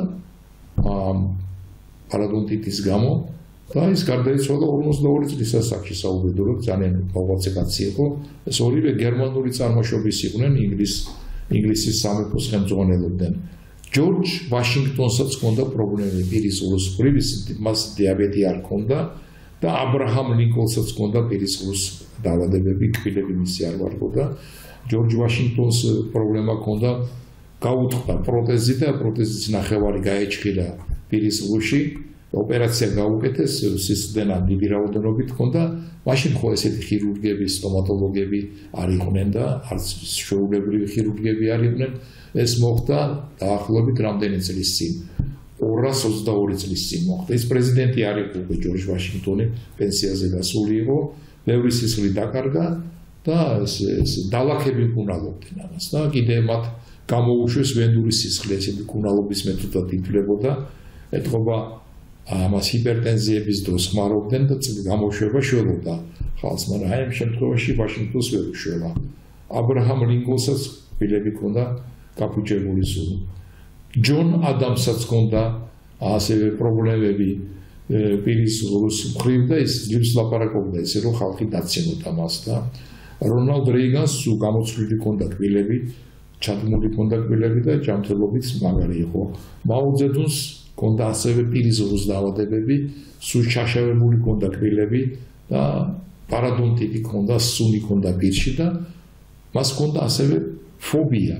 პაროდონტიტის გამო და ის გარდაიცვალა ორმოცდაორი წლის ასაკში საუბედუროდ ძალიან მოღვაწე კაცი იყო. ეს ორივე გერმანული წარმოშობის იყვნენ, ინგლის ინგლისის სამეფოს ხელმძღვანელობდნენ. ჯორჯ ვაშინგტონსაც ჰქონდა პრობლემები პირის ღრუს მხრივ, მას დიაბეტი არ ჰქონდა და აბრაჰამ ლინკოლნსაც ჰქონდა პირის ღრუს დაავადებები, კბილები მისი არ ვარგოდა. ჯორჯ ვაშინგტონს პრობლემა ჰქონდა, გაუთხდა პროტეზი და პროტეზის ნახევარი გაეჭხირა პირის ღრუში. ოპერაცია გაუკეთეს, სისხლდენა დიდი რაოდენობით ჰქონდა, მაშინ ხო ესეთი ხირურგები, სტომატოლოგები არ იყვნენ და არც ჩვეულებრივი ხირურგები არ იყვნენ. ეს მოხდა დაახლოებით რამდენი წლის წინ? ორას ოცდაორი წლის წინ მოხდა. ის პრეზიდენტი არ იყო უკვე ჯორჯ ვაშინგტონი, პენსიაზე გასული იყო, ბევრი სისხლი დაკარგა და ეს დალაქები მკურნალობდნენ ამას და კიდე მათ გამოუშვეს ვენდური სისხლი, ესეთი მკურნალობის მეთოდად ითვლებოდა, ეთქობა ამას ჰიპერტენზიების დროს ხმარობდნენ და გამოშვება შველოდა ხალხს, მაგრამ აი ამ შემთხვევაში ვაშინგტონს ვერ უშველა. აბრაჰამ ლინკოლნსაც კბილები ჰქონდა გაფუჭებული სულ. ჯონ ადამსაც ჰქონდა ასევე პრობლემები პირის ღრუს მხრივ და ის ჯიბს ლაპარაკობდა ისე რომ ხალხი დაცინოდა მას და რონალდ რეიგანს სულ გამოცვლილი ჰქონდა კბილები, ჩადმული ჰქონდა კბილები და ჯანმრთელობით მაგარი იყო. მაო ძედუნს ჰქონდა ასევე პირის ღრუს დაავადებები, სულ ჩაშავებული ჰქონდა კბილები და პარადონტიტი ჰქონდა, სუნი ჰქონდა პირში და მას ჰქონდა ასევე ფობია.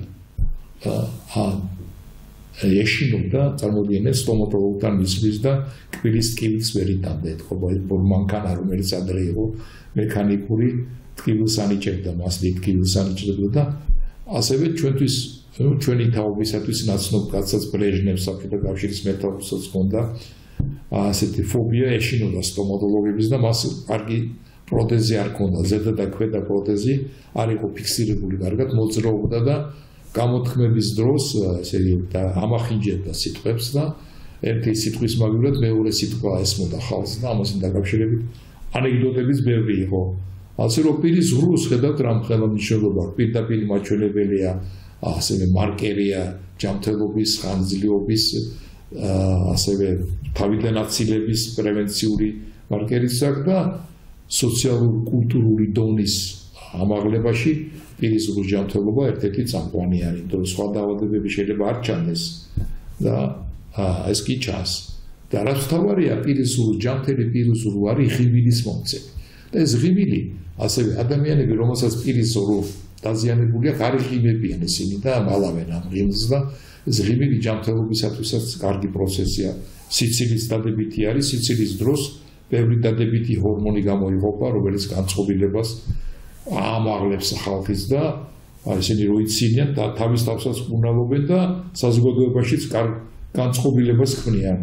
ეშინობდა, წარმოგიდგენთ, სტომატოლოგთან მისვლის და კბილის ტკივილს ვერ იტანდა, ეთქობა მანქანა, რომელიც ადრე იყო მექანიკური ტკივილს ანიჭებდა, მას დიდ ტკივილს ანიჭებდა და ასევე ჩვენთვის ჩვენი თაობისათვის ნაცნობ კაცსაც ბრეჟნევს საბჭოთა კავშირის მეთაურსაც ჰქონდა ასეთი ფობია, ეშინოდა სტომატოლოგების და მას კარგი პროტეზი არ ჰქონდა, ზედა და ქვედა პროტეზი არ იყო ფიქსირებული კარგად, მოძრაობდა და გამოთქმების დროს ესე და ამახინჯებდა სიტყვებს და ერთი სიტყვის მაგივრად მეორე სიტყვა ესმოდა ხალხს და ამასთან დაკავშირებით ანეკდოტებიც ბევრი იყო. ასე რომ პირის ღრუს ხედავთ რამ ხელმისაწვდომობა, პირდაპირ მაჩვენებელია, ასევე მარკერია ჯანმრთელობის, ხანგრძლივობის, ასევე თავიდან აცილების პრევენციული მარკერიც აქვს და სოციალურ-კულტურული დონის ამაღლებაში პირის ღრუს ჯანმრთელობა ერთ-ერთი წამყვანი არის, იმიტომ რომ სხვა დაავადებები შეიძლება არ ჩანდეს და ეს კი ჩანს. და რაც თავარია პირის ღრუს ჯანმრთელი პირის ღრუ არის ღიმილის მომცემი. და ეს ღიმილი ასევე ადამიანები, რომელსაც პირის ღრუ დაზიანებული აქვს, არ ღიმებიან ისინი და მალავენ ამ ღიმს და ეს ღიმილი ჯანმრთელობისათვისაც კარგი პროცესია. სიცილის დადებითი არის, სიცილის დროს ბევრი დადებითი ჰორმონი გამოიყოფა, რომელიც განწყობილებას ამაღლებს ხალხის და ისინი რო იცინიან და თავის თავსაც მკურნალობენ და საზოგადოებაშიც განწყობილებას ქმნიან.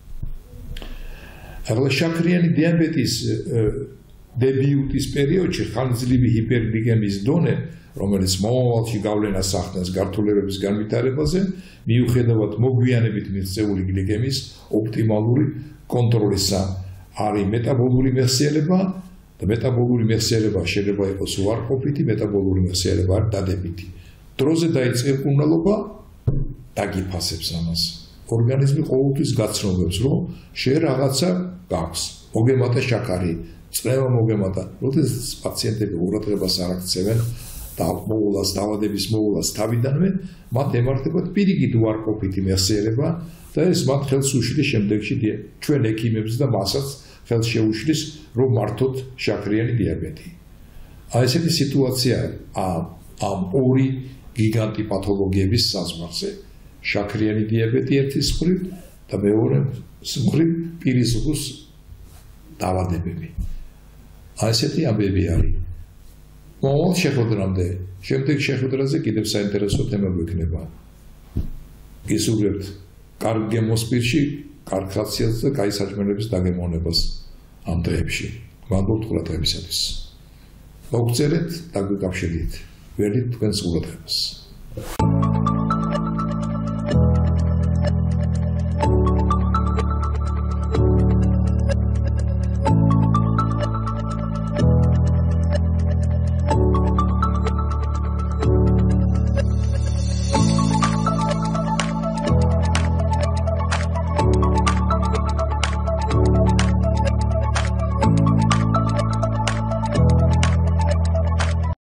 ახლა შაქრიანი დიაბეტის დებიუტის პერიოდში ხანგრძლივი ჰიპერგლიკემიის დონე, რომელიც მომავალში გავლენას ახდენს გართულებების განვითარებაზე, მიუხედავად მოგვიანებით მიღწეული გლიკემიის ოპტიმალური კონტროლისა, არის მეტაბოლური მეხსიერება და მეტაბოლური მეხსიერება შეიძლება იყოს უარყოფითი, მეტაბოლური მეხსიერება არ დადებითი. დროზე დაიწყება მკურნალობა, დაგიფასებს ამას. ორგანიზმი ყოველთვის გაცნობებს, რომ შე რაღაცა გაქვს. მოგემატა შაქარი, წნევა მოგემატა. როდესაც პაციენტები ყურადღებას არ აქცევენ და მოულას, დაავადების მოულას თავიდანვე, მათ ემართებათ პირიქით უარყოფითი მეხსიერება და ეს მათ ხელს უშლის შემდეგში ჩვენ ექიმებს და მასაც ხელს შეუშლის, რომ მართოთ შაქრიანი დიაბეტი. აი ესეთი სიტუაცია ამ ორი გიგანტი პათოლოგიების საზღვარზე. შაქრიანი დიაბეტი ერთის მხრივ და მეორე მხრივ პირის ღრუს დაავადებები. აი ესეთი ამბები არის. მომავალ შეხვედრამდე, შემდეგ შეხვედრაზე კიდევ საინტერესო თემა გვექნება. გისურვებთ კარგ გემოსპირში, კარგ ხასიათს და კაი საჭმელების დაგემოვნებას ამ დღეებში. მადლობთ ყურადღებისათვის. მოგწერეთ და გვიკავშირდით. ვერდით თქვენს ყურადღებას.